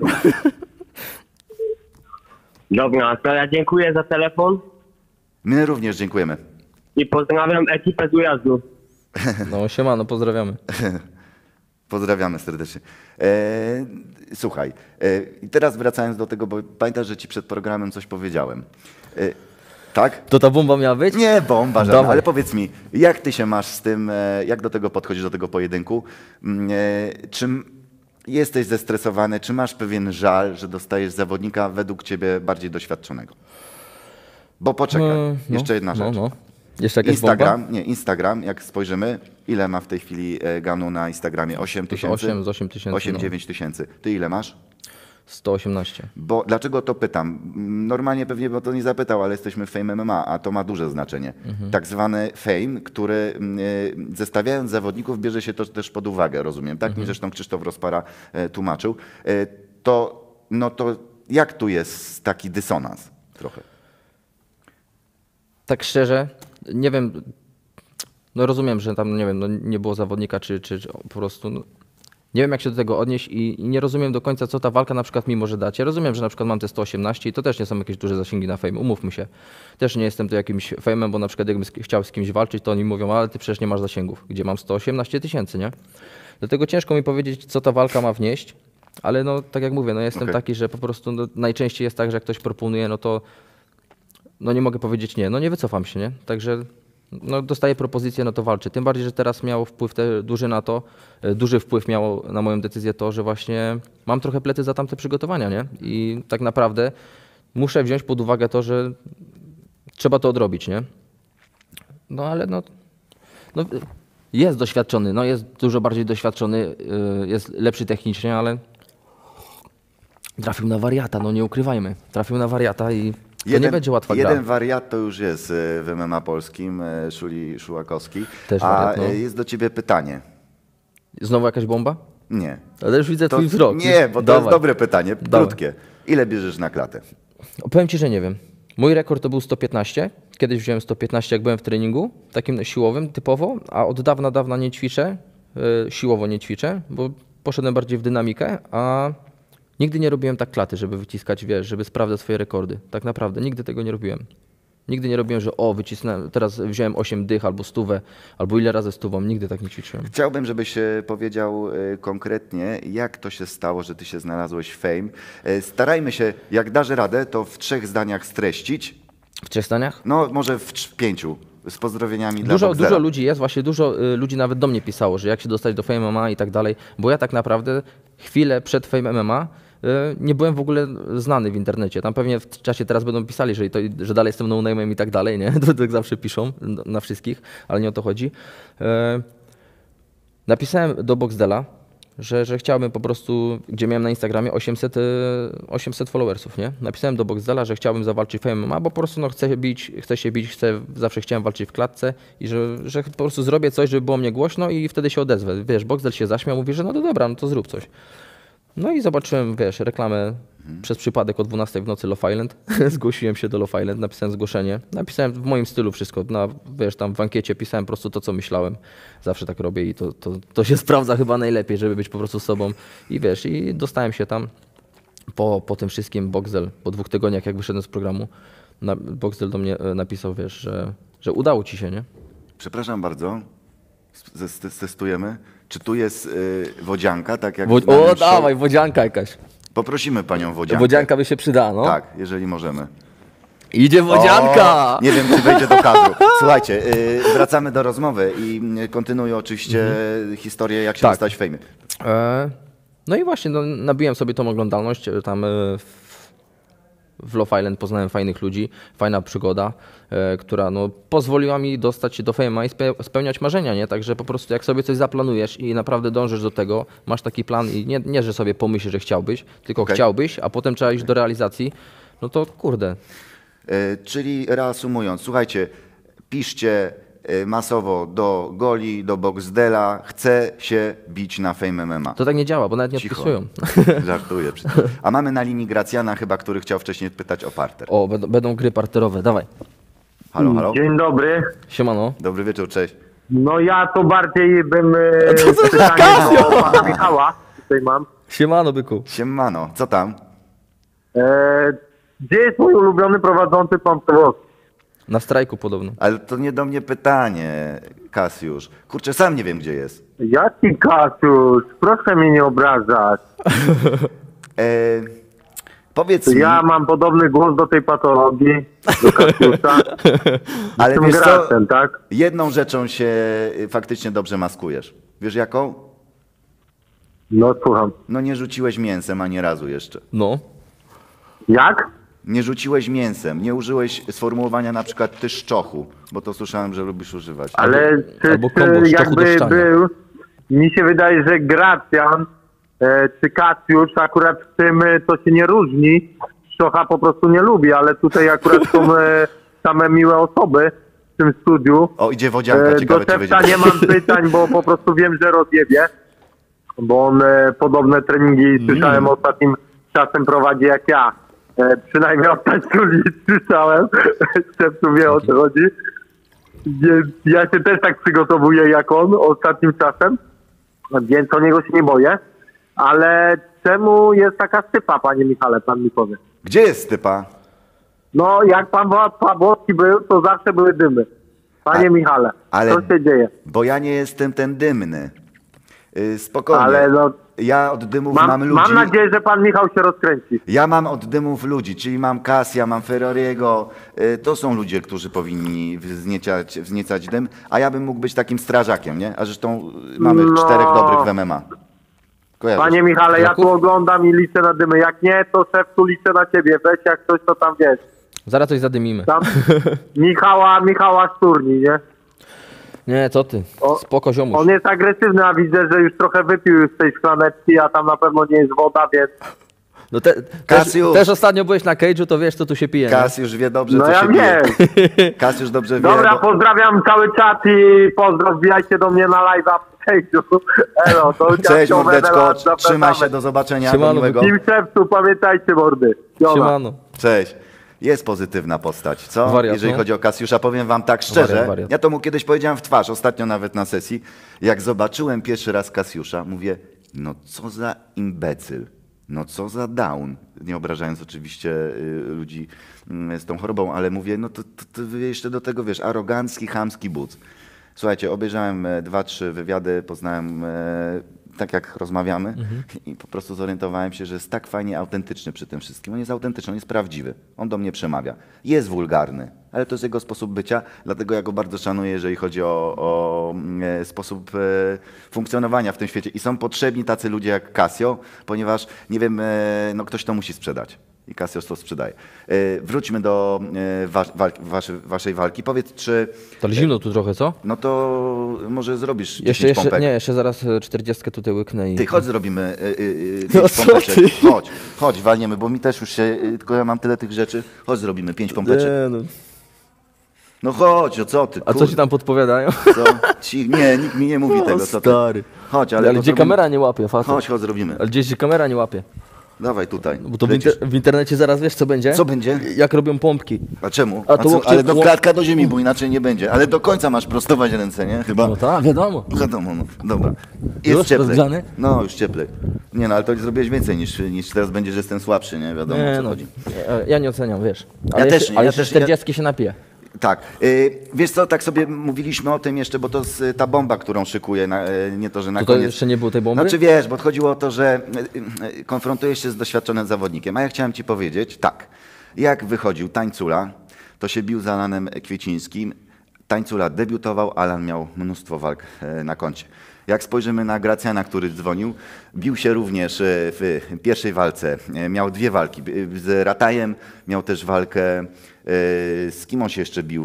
Dobra, to ja dziękuję za telefon My również dziękujemy. i pozdrawiam ekipę z ujazdu. No siemano, pozdrawiamy. Pozdrawiamy serdecznie. Słuchaj, i teraz wracając do tego, bo pamiętasz, że ci przed programem coś powiedziałem. Tak? To ta bomba miała być? Nie bomba żadna, Dawaj. ale powiedz mi, jak ty się masz z tym, jak do tego podchodzisz, do tego pojedynku? Czym jesteś zestresowany, czy masz pewien żal, że dostajesz zawodnika według ciebie bardziej doświadczonego? Bo poczekaj, jeszcze jedna rzecz. No. Jeszcze jakaś Instagram, bomba? nie, Instagram, jak spojrzymy, ile ma w tej chwili Ganu na Instagramie? 8 tysięcy? 8 z 8 tysięcy. 8-9 tysięcy. Ty ile masz? 118. Bo dlaczego to pytam? Normalnie pewnie by o to nie zapytał, ale jesteśmy w Fame MMA, a to ma duże znaczenie. Tak zwany fame, który zestawiając zawodników bierze się to też pod uwagę, rozumiem. Tak mi zresztą Krzysztof Rozpara tłumaczył. To jak tu jest taki dysonans trochę? Tak szczerze, nie wiem, no rozumiem, że tam, nie wiem, no nie było zawodnika, czy po prostu, no, nie wiem jak się do tego odnieść i nie rozumiem do końca, co ta walka na przykład mi może dać. Ja rozumiem, że na przykład mam te 118 i to też nie są jakieś duże zasięgi na fame, umówmy się. Też nie jestem tu jakimś fame'em, bo na przykład jakbym chciał z kimś walczyć, to oni mówią, ale ty przecież nie masz zasięgów, gdzie mam 118 tysięcy, nie? Dlatego ciężko mi powiedzieć, co ta walka ma wnieść, ale no tak jak mówię, no jestem Okej. taki, że po prostu no, najczęściej jest tak, że jak ktoś proponuje, no to no nie mogę powiedzieć nie, no nie wycofam się, nie? Także no dostaję propozycję, no to walczę. Tym bardziej, że teraz miał wpływ duży wpływ miało na moją decyzję to, że właśnie mam trochę plety za tamte przygotowania, nie? I tak naprawdę muszę wziąć pod uwagę to, że trzeba to odrobić, nie? No ale no jest doświadczony, no jest dużo bardziej doświadczony, jest lepszy technicznie, ale trafił na wariata, no nie ukrywajmy. Trafił na wariata i to nie będzie łatwa gra. Jeden wariat to już jest w MMA polskim, Szuli Szułakowski. Też a wariat, no. jest do ciebie pytanie. Znowu jakaś bomba? Nie. Ale już widzę twój wzrok. Nie, bo to Dawaj. jest dobre pytanie, Dawaj. krótkie. Ile bierzesz na klatę? Powiem ci, że nie wiem. Mój rekord to był 115. Kiedyś wziąłem 115, jak byłem w treningu, takim siłowym typowo, a od dawna nie ćwiczę, siłowo nie ćwiczę, bo poszedłem bardziej w dynamikę, a nigdy nie robiłem tak klaty, żeby wyciskać, wiesz, żeby sprawdzać swoje rekordy. Tak naprawdę, nigdy tego nie robiłem. Nigdy nie robiłem, że wycisnąłem, teraz wziąłem 8 dych albo 100, albo ile razy 100, nigdy tak nie ćwiczyłem. Chciałbym, żebyś powiedział konkretnie, jak to się stało, że ty się znalazłeś w Fame. Starajmy się, jak dasz radę, to w 3 zdaniach streścić. W 3 zdaniach? No, może w 5. Z pozdrowieniami dla Boxdela. Dużo ludzi jest, właśnie dużo ludzi nawet do mnie pisało, że jak się dostać do Fame MMA i tak dalej, bo ja tak naprawdę chwilę przed Fame MMA nie byłem w ogóle znany w internecie. Tam pewnie w czasie teraz będą pisali, że dalej jestem no-name'em i tak dalej, nie? To tak zawsze piszą na wszystkich, ale nie o to chodzi. Napisałem do Boxdela, że chciałbym po prostu, gdzie miałem na Instagramie 800 followersów, nie? Napisałem do Boxdela, że chciałbym zawalczyć w MMA, bo po prostu no, chcę się bić, zawsze chciałem walczyć w klatce i że po prostu zrobię coś, żeby było mnie głośno i wtedy się odezwę. Wiesz, Boxdel się zaśmiał, mówi, że no to dobra, no to zrób coś. No i zobaczyłem, wiesz, reklamę przez przypadek o 12 w nocy Love Island. Zgłosiłem się do Love Island, napisałem zgłoszenie. Napisałem w moim stylu wszystko. Wiesz, tam w ankiecie pisałem po prostu to, co myślałem. Zawsze tak robię i to się sprawdza chyba najlepiej, żeby być po prostu sobą. I wiesz, i dostałem się tam po tym wszystkim. Boxdel, po 2 tygodniach, jak wyszedłem z programu, Boxdel do mnie napisał, wiesz, że udało ci się, nie? Przepraszam bardzo. Testujemy. Czy tu jest wodzianka, tak jak w O, danym show? dawaj, wodzianka jakaś. Poprosimy panią wodziankę. Wodzianka by się przydała, no. Tak, jeżeli możemy. Idzie wodzianka! O, nie wiem, czy wejdzie do kadru. Słuchajcie, wracamy do rozmowy i kontynuuję oczywiście historię, jak się Tak. dostać w fejmie. No i właśnie, no, nabiłem sobie tą oglądalność. Tam w Love Island poznałem fajnych ludzi, fajna przygoda, która no, pozwoliła mi dostać się do Fame'a i spełniać marzenia, nie? Także po prostu jak sobie coś zaplanujesz i naprawdę dążysz do tego, masz taki plan i nie że sobie pomyślisz, że chciałbyś, tylko Okej. chciałbyś, a potem trzeba iść do realizacji, no to kurde. Czyli reasumując, słuchajcie, piszcie masowo do Goli, do Boxdela, chce się bić na Fame MMA. To tak nie działa, bo nawet nie Cicho. odpisują. Żartuję. A mamy na linii Gracjana chyba, który chciał wcześniej pytać o parter. O, będą gry parterowe, dawaj. Halo, halo? Dzień dobry. Siemano. Dobry wieczór, cześć. No ja to bardziej bym pytanie do pana Michała tutaj mam. Siemano, byku. Siemano, co tam? Gdzie jest mój ulubiony prowadzący pan Przewodowski? Na strajku podobno. Ale to nie do mnie pytanie, Kasiusz. Kurczę, sam nie wiem, gdzie jest. Jaki Kasiusz? Proszę mnie nie obrażać. Powiedz mi, Ja mam podobny głos do tej patologii, do Kasiusza. ale Tym wiesz co, graczem, tak? jedną rzeczą się faktycznie dobrze maskujesz. Wiesz jaką? No słucham. No nie rzuciłeś mięsem ani razu jeszcze. No. Jak? Nie rzuciłeś mięsem, nie użyłeś sformułowania na przykład ty szczochu, bo to słyszałem, że lubisz używać. Ale albo kombo szczochu do jakby szczania. był, mi się wydaje, że Gracjan czy Kasiusz akurat w tym to się nie różni. Szczocha po prostu nie lubi, ale tutaj akurat są same miłe osoby w tym studiu. O, idzie wodzianka, Do ciekawe czy Szewca wyjdzie. nie mam pytań, bo po prostu wiem, że rozjebie. Bo on podobne treningi słyszałem ostatnim czasem prowadzi jak ja. Przynajmniej od Tańculi słyszałem. Szewcu wie o co chodzi. Więc ja się też tak przygotowuję jak on ostatnim czasem. Więc o niego się nie boję. Ale czemu jest taka stypa, panie Michale, pan mi powie? Gdzie jest typa? No, jak pan Pawłowski był, to zawsze były dymy. Panie Michale, ale- co się dzieje? Bo ja nie jestem ten dymny. Spokojnie. Ale no, Ja od dymów mam ludzi. mam nadzieję, że pan Michał się rozkręci. Ja mam od dymów ludzi, czyli mam Kasia, mam Ferrariego. To są ludzie, którzy powinni wzniecać dym, a ja bym mógł być takim strażakiem, nie? A zresztą mamy No. 4 dobrych w MMA. Kojarzysz? Panie Michale, ja Jaków? tu oglądam i liczę na dymy. Jak nie, to szef tu liczę na ciebie. Weź jak coś, to tam wiesz. Zaraz coś zadymimy. Tam Michała Szturni, nie? Nie, co ty? Spoko, ziomuś. On jest agresywny, a widzę, że już trochę wypił z tej szklaneczki, a tam na pewno nie jest woda, więc... No też, Kasiusz. też ostatnio byłeś na cage'u, to wiesz, co tu się pije. nie? Kasiusz wie dobrze, No co ja się bije. wiem. Kasiusz dobrze wie. Dobra, bo- pozdrawiam cały czat i pozdrow, wbijajcie do mnie na live'a w Facebooku. Elo, to Cześć ciastkowe, mordeczko, zapraszamy. trzymaj się, do zobaczenia, Siemano, do miłego. Team Szewcu, pamiętajcie mordy. Siema. Siemano. Cześć. Jest pozytywna postać, co? Wariat, Jeżeli no. chodzi o Kasiusza, powiem wam tak szczerze, Wariat. ja to mu kiedyś powiedziałem w twarz, ostatnio nawet na sesji, jak zobaczyłem pierwszy raz Kasiusza, mówię, no co za imbecyl, no co za down, nie obrażając oczywiście ludzi z tą chorobą, ale mówię, no to jeszcze do tego, wiesz, arogancki, chamski but. Słuchajcie, obejrzałem 2-3 wywiady, poznałem tak jak rozmawiamy i po prostu zorientowałem się, że jest tak fajnie autentyczny przy tym wszystkim. On jest autentyczny, on jest prawdziwy. On do mnie przemawia. Jest wulgarny, ale to jest jego sposób bycia, dlatego ja go bardzo szanuję, jeżeli chodzi o sposób funkcjonowania w tym świecie. I są potrzebni tacy ludzie jak Casio, ponieważ, nie wiem, no ktoś to musi sprzedać. I Casio to sprzedaje. Wróćmy do waszej walki. Powiedz, czy... To zimno tu trochę, co? No to może zrobisz 10 Jeszcze, pompek. nie, jeszcze zaraz 40 tutaj łyknę i... Ty, chodź zrobimy No 5 co pompeczek. ty? Chodź, walniemy, bo mi też już się, tylko ja mam tyle tych rzeczy. Chodź zrobimy 5 pompeczek. no. No chodź, o co ty? A co ci tam podpowiadają? Co? Nie, nikt mi nie mówi tego, co ty. stary. Chodź, Ale to gdzie zrobimy. kamera nie łapie, facet? Chodź, zrobimy. Ale gdzieś kamera nie łapie. Dawaj tutaj. Bo to Lecisz. w internecie zaraz wiesz, co będzie? Co będzie? Jak robią pompki. A czemu? A to co? łokcie- Ale do klatka do ziemi, bo inaczej nie będzie. Ale do końca masz prostować ręce, nie? Chyba. No tak, wiadomo. Wiadomo, no. Dobra. Już Jest cieplej. rozgrzany? No, już cieplej. Nie no, ale to zrobiłeś więcej niż teraz będzie, że jestem słabszy, nie? Wiadomo o Nie co no, chodzi. ja nie oceniam, wiesz. Ja też nie, Ale ja jeszcze też- 40 się napije. Tak. Wiesz co, tak sobie mówiliśmy o tym jeszcze, bo to jest ta bomba, którą szykuję, nie to, że na To koniec... jeszcze nie było tej bomby? Znaczy wiesz, bo chodziło o to, że konfrontujesz się z doświadczonym zawodnikiem, a ja chciałem ci powiedzieć, tak, jak wychodził Tańcula, to się bił z Alanem Kwiecińskim, Tańcula debiutował, Alan miał mnóstwo walk na koncie. Jak spojrzymy na Gracjana, który dzwonił, bił się również w pierwszej walce, miał 2 walki, z Ratajem miał też walkę, z kim on się jeszcze bił,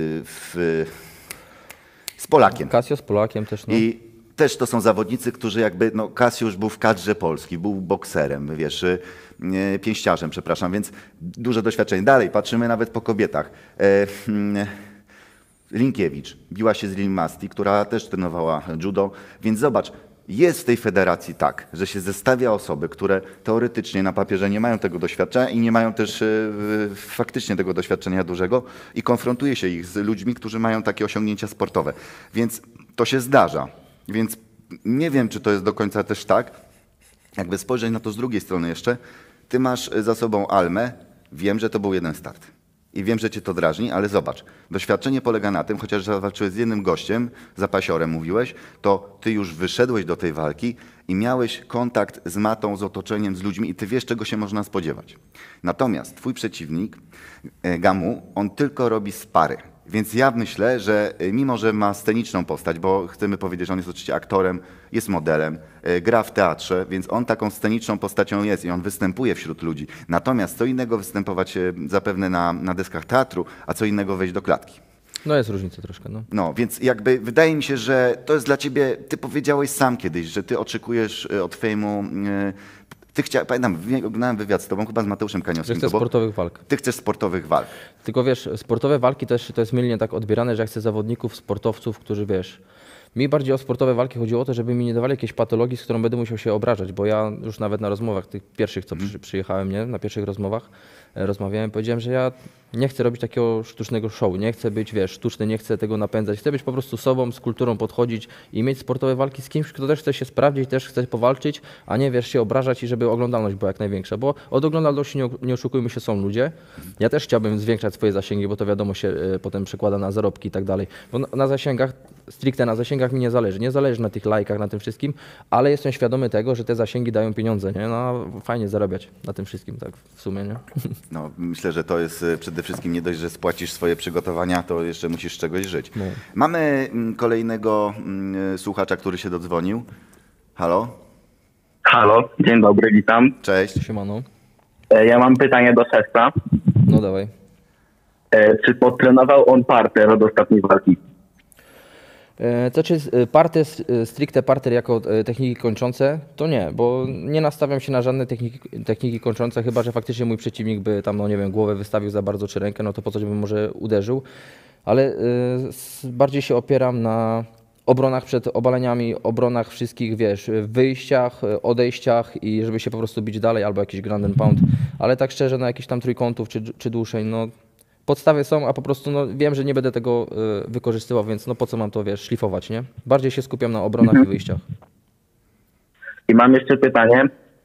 z Polakiem. Casio z Polakiem też, no. I też to są zawodnicy, którzy jakby, no Kasiusz był w kadrze Polski, był bokserem, wiesz, pięściarzem, przepraszam, więc duże doświadczenie. Dalej, patrzymy nawet po kobietach. Linkiewicz biła się z Lil Masti, która też trenowała judo, więc zobacz, jest w tej federacji tak, że się zestawia osoby, które teoretycznie na papierze nie mają tego doświadczenia i nie mają też faktycznie tego doświadczenia dużego i konfrontuje się ich z ludźmi, którzy mają takie osiągnięcia sportowe. Więc to się zdarza. Więc nie wiem, czy to jest do końca też tak. Jakby spojrzeć na to z drugiej strony jeszcze, ty masz za sobą Almę, wiem, że to był jeden start. I wiem, że cię to drażni, ale zobacz, doświadczenie polega na tym, chociaż zawalczyłeś z jednym gościem, zapasiorem mówiłeś, to ty już wyszedłeś do tej walki i miałeś kontakt z matą, z otoczeniem, z ludźmi i ty wiesz, czego się można spodziewać. Natomiast twój przeciwnik, Gamu, on tylko robi spary. Więc ja myślę, że mimo, że ma sceniczną postać, bo chcemy powiedzieć, że on jest oczywiście aktorem, jest modelem, gra w teatrze, więc on taką sceniczną postacią jest i on występuje wśród ludzi. Natomiast co innego występować zapewne na deskach teatru, a co innego wejść do klatki. No jest różnica troszkę, no. No, więc jakby wydaje mi się, że to jest dla ciebie, ty powiedziałeś sam kiedyś, że ty oczekujesz od fejmu, pamiętam, oglądałem wywiad z tobą, chyba z Mateuszem Że Kaniowskim. chcę sportowych walk. Ty chcesz sportowych walk. Tylko wiesz, sportowe walki też to jest mylnie tak odbierane, że ja chcę zawodników, sportowców, którzy wiesz. Mi bardziej o sportowe walki chodziło o to, żeby mi nie dawali jakiejś patologii, z którą będę musiał się obrażać, bo ja już nawet na rozmowach tych pierwszych, co przyjechałem, nie? Na pierwszych rozmowach rozmawiałem, powiedziałem, że ja nie chcę robić takiego sztucznego show, nie chcę być, wiesz, sztuczny, nie chcę tego napędzać, chcę być po prostu sobą, z kulturą podchodzić i mieć sportowe walki z kimś, kto też chce się sprawdzić, też chce powalczyć, a nie, wiesz, się obrażać i żeby oglądalność była jak największa, bo od oglądalności nie oszukujmy się, są ludzie. Ja też chciałbym zwiększać swoje zasięgi, bo to wiadomo się potem przekłada na zarobki i tak dalej. Bo na zasięgach, stricte na zasięgach mi nie zależy na tych lajkach, na tym wszystkim, ale jestem świadomy tego, że te zasięgi dają pieniądze, nie? No fajnie zarabiać na tym wszystkim, tak w sumie, nie? No, myślę, że to jest przede wszystkim nie dość, że spłacisz swoje przygotowania, to jeszcze musisz z czegoś żyć. No. Mamy kolejnego słuchacza, który się dodzwonił. Halo? Halo, dzień dobry, witam. Cześć. Siemano. Ja mam pytanie do Szewca. No dawaj. Czy podtrenował on parter od ostatniej walki? To czy parter, stricte parter jako techniki kończące, to nie, bo nie nastawiam się na żadne techniki kończące, chyba że faktycznie mój przeciwnik by tam, no nie wiem, głowę wystawił za bardzo czy rękę, no to po coś bym może uderzył, ale bardziej się opieram na obronach przed obaleniami, obronach wszystkich, wiesz, wyjściach, odejściach i żeby się po prostu bić dalej albo jakiś ground and pound, ale tak szczerze na jakichś tam trójkątów czy dłużej, no podstawy są, a po prostu no, wiem, że nie będę tego wykorzystywał, więc no po co mam to, wiesz, szlifować, nie? Bardziej się skupiam na obronach i wyjściach. I mam jeszcze pytanie.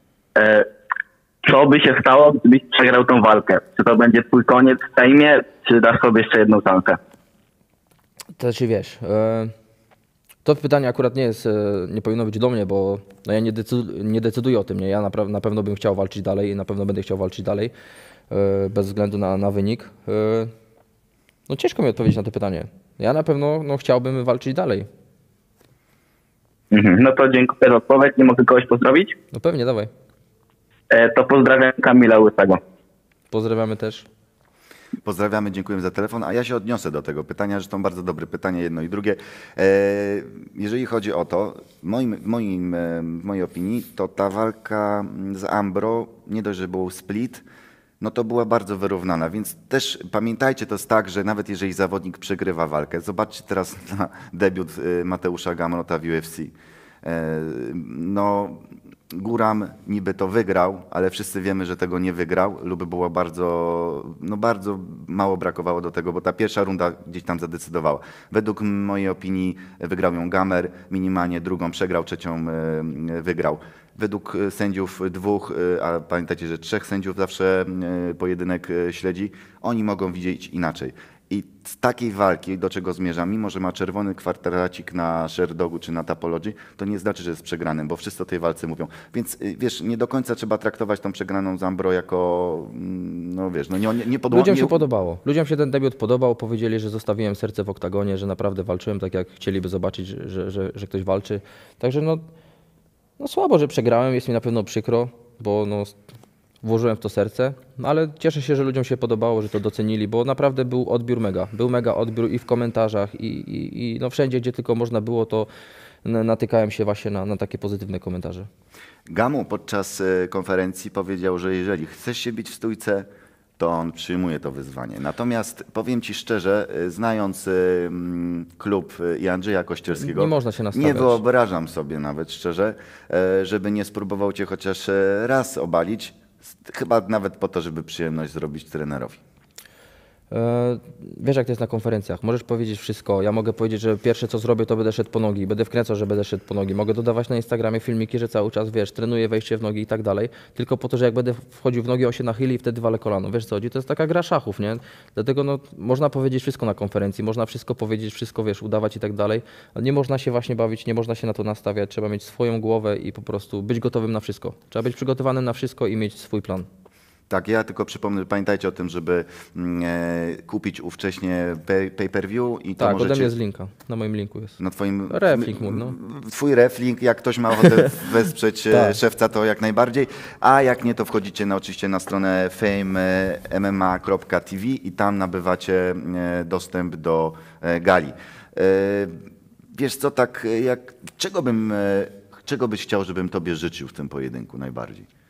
Co by się stało, gdybyś przegrał tą walkę? Czy to będzie twój koniec w fejmie, czy dasz sobie jeszcze jedną szansę? To znaczy, wiesz, to pytanie akurat nie powinno być do mnie, bo no ja nie decyduję o tym, nie? Ja na pewno bym chciał walczyć dalej i na pewno będę chciał walczyć dalej, bez względu na wynik. No ciężko mi odpowiedzieć na to pytanie. Ja na pewno no, chciałbym walczyć dalej. No to dziękuję za odpowiedź. Nie mogę kogoś pozdrowić? No pewnie, dawaj. To pozdrawiam Kamila Łysego. Pozdrawiamy też. Pozdrawiamy, dziękujemy za telefon, a ja się odniosę do tego pytania, że to bardzo dobre pytanie, jedno i drugie. Jeżeli chodzi o to, w mojej opinii, to ta walka z Ambro, nie dość, że był split, no to była bardzo wyrównana, więc też pamiętajcie, to jest tak, że nawet jeżeli zawodnik przegrywa walkę, zobaczcie teraz na debiut Mateusza Gamrota w UFC. No, Guram niby to wygrał, ale wszyscy wiemy, że tego nie wygrał lub było bardzo mało brakowało do tego, bo ta pierwsza runda gdzieś tam zadecydowała. Według mojej opinii wygrał ją Gamer, minimalnie drugą przegrał, trzecią wygrał. Według sędziów dwóch, a pamiętajcie, że 3 sędziów zawsze pojedynek śledzi, oni mogą widzieć inaczej. I z takiej walki, do czego zmierzam, mimo że ma czerwony kwadracik na Sherdogu czy na Tapology, to nie znaczy, że jest przegranym, bo wszyscy o tej walce mówią. Więc wiesz, nie do końca trzeba traktować tą przegraną Zambro jako, no wiesz, no nie Ludziom się podobało. Ludziom się ten debiut podobał. Powiedzieli, że zostawiłem serce w oktagonie, że naprawdę walczyłem tak, jak chcieliby zobaczyć, że ktoś walczy. Także no słabo, że przegrałem. Jest mi na pewno przykro, bo no, włożyłem w to serce. No, ale cieszę się, że ludziom się podobało, że to docenili, bo naprawdę był odbiór mega. Był mega odbiór i w komentarzach i no wszędzie, gdzie tylko można było, to natykałem się właśnie na takie pozytywne komentarze. Gamu podczas konferencji powiedział, że jeżeli chcesz się bić w stójce, to on przyjmuje to wyzwanie. Natomiast powiem Ci szczerze, znając klub i Andrzeja Kościelskiego, Nie można się nastawiać. nie wyobrażam sobie nawet szczerze, żeby nie spróbował Cię chociaż raz obalić, chyba nawet po to, żeby przyjemność zrobić trenerowi. Wiesz, jak to jest na konferencjach. Możesz powiedzieć wszystko. Ja mogę powiedzieć, że pierwsze co zrobię, to będę szedł po nogi. Będę wkręcał, że będę szedł po nogi. Mogę dodawać na Instagramie filmiki, że cały czas, wiesz, trenuję wejście w nogi i tak dalej. Tylko po to, że jak będę wchodził w nogi, on się nachyli i wtedy walę kolano. Wiesz co chodzi? To jest taka gra szachów, nie? Dlatego no, można powiedzieć wszystko na konferencji. Można wszystko powiedzieć, wszystko, wiesz, udawać i tak dalej. Ale nie można się właśnie bawić, nie można się na to nastawiać. Trzeba mieć swoją głowę i po prostu być gotowym na wszystko. Trzeba być przygotowanym na wszystko i mieć swój plan. Tak, ja tylko przypomnę, pamiętajcie o tym, żeby kupić ówcześnie pay-per-view i to Tak, możecie... ode mnie z linka. Na moim linku jest. Na twoim... Reflink mój, no. Twój reflink, jak ktoś ma ochotę wesprzeć Tak. szewca, to jak najbardziej, a jak nie, to wchodzicie oczywiście na stronę famemma.tv i tam nabywacie dostęp do gali. Wiesz co, tak jak... Czego byś chciał, żebym tobie życzył w tym pojedynku najbardziej?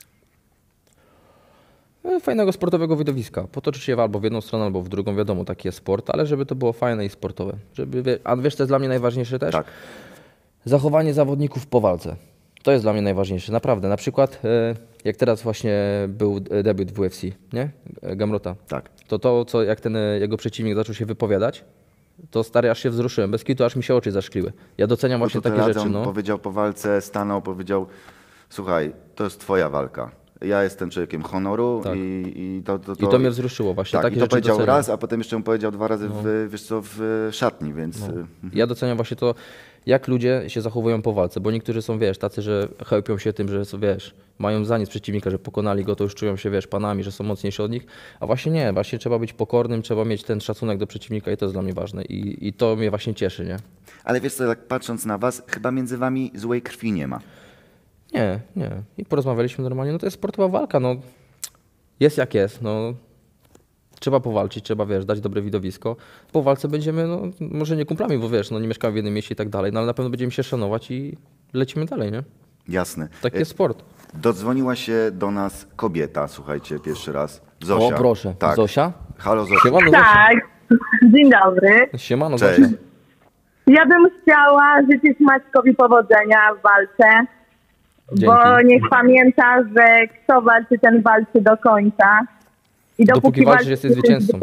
Fajnego sportowego widowiska. Potoczyć się albo w jedną stronę, albo w drugą, wiadomo, taki jest sport, ale żeby to było fajne i sportowe. A wiesz, co jest dla mnie najważniejsze też? Tak. Zachowanie zawodników po walce. To jest dla mnie najważniejsze, naprawdę. Na przykład, jak teraz właśnie był debiut w UFC, nie? Gamrota. Tak. To co jak ten jego przeciwnik zaczął się wypowiadać, to stary, aż się wzruszyłem. Bez kitu aż mi się oczy zaszkliły. Ja doceniam właśnie To takie rzeczy. Radzon No. powiedział po walce, stanął, powiedział, słuchaj, to jest twoja walka. Ja jestem człowiekiem honoru Tak. i I to mnie wzruszyło właśnie. Tak, takie i to rzeczy powiedział doceniam. raz, a potem jeszcze mu powiedział 2 razy w szatni, więc... Ja doceniam właśnie to, jak ludzie się zachowują po walce, bo niektórzy są, wiesz, tacy, że chełpią się tym, że, wiesz, mają za nic przeciwnika, że pokonali go, to już czują się, wiesz, panami, że są mocniejsi od nich, a właśnie nie, właśnie trzeba być pokornym, trzeba mieć ten szacunek do przeciwnika i to jest dla mnie ważne i to mnie właśnie cieszy, nie? Ale wiesz co, tak patrząc na was, chyba między wami złej krwi nie ma. Nie. I porozmawialiśmy normalnie, no to jest sportowa walka, no jest jak jest, no trzeba powalczyć, trzeba, wiesz, dać dobre widowisko. Po walce będziemy, no może nie kumplami, bo wiesz, no nie mieszkamy w jednym mieście i tak dalej, no ale na pewno będziemy się szanować i lecimy dalej, nie? Jasne. Taki jest sport. Dodzwoniła się do nas kobieta, słuchajcie, pierwszy raz. Zosia. O, proszę. Tak. Zosia? Halo Zosia. Siemano, Zosia. Tak, dzień dobry. Siemano, Cześć. Zosia. Ja bym chciała życzyć Maćkowi powodzenia w walce, Dzięki. bo niech pamięta, że kto walczy, ten walczy do końca. I Dopóki walczysz, jesteś zwycięzcą.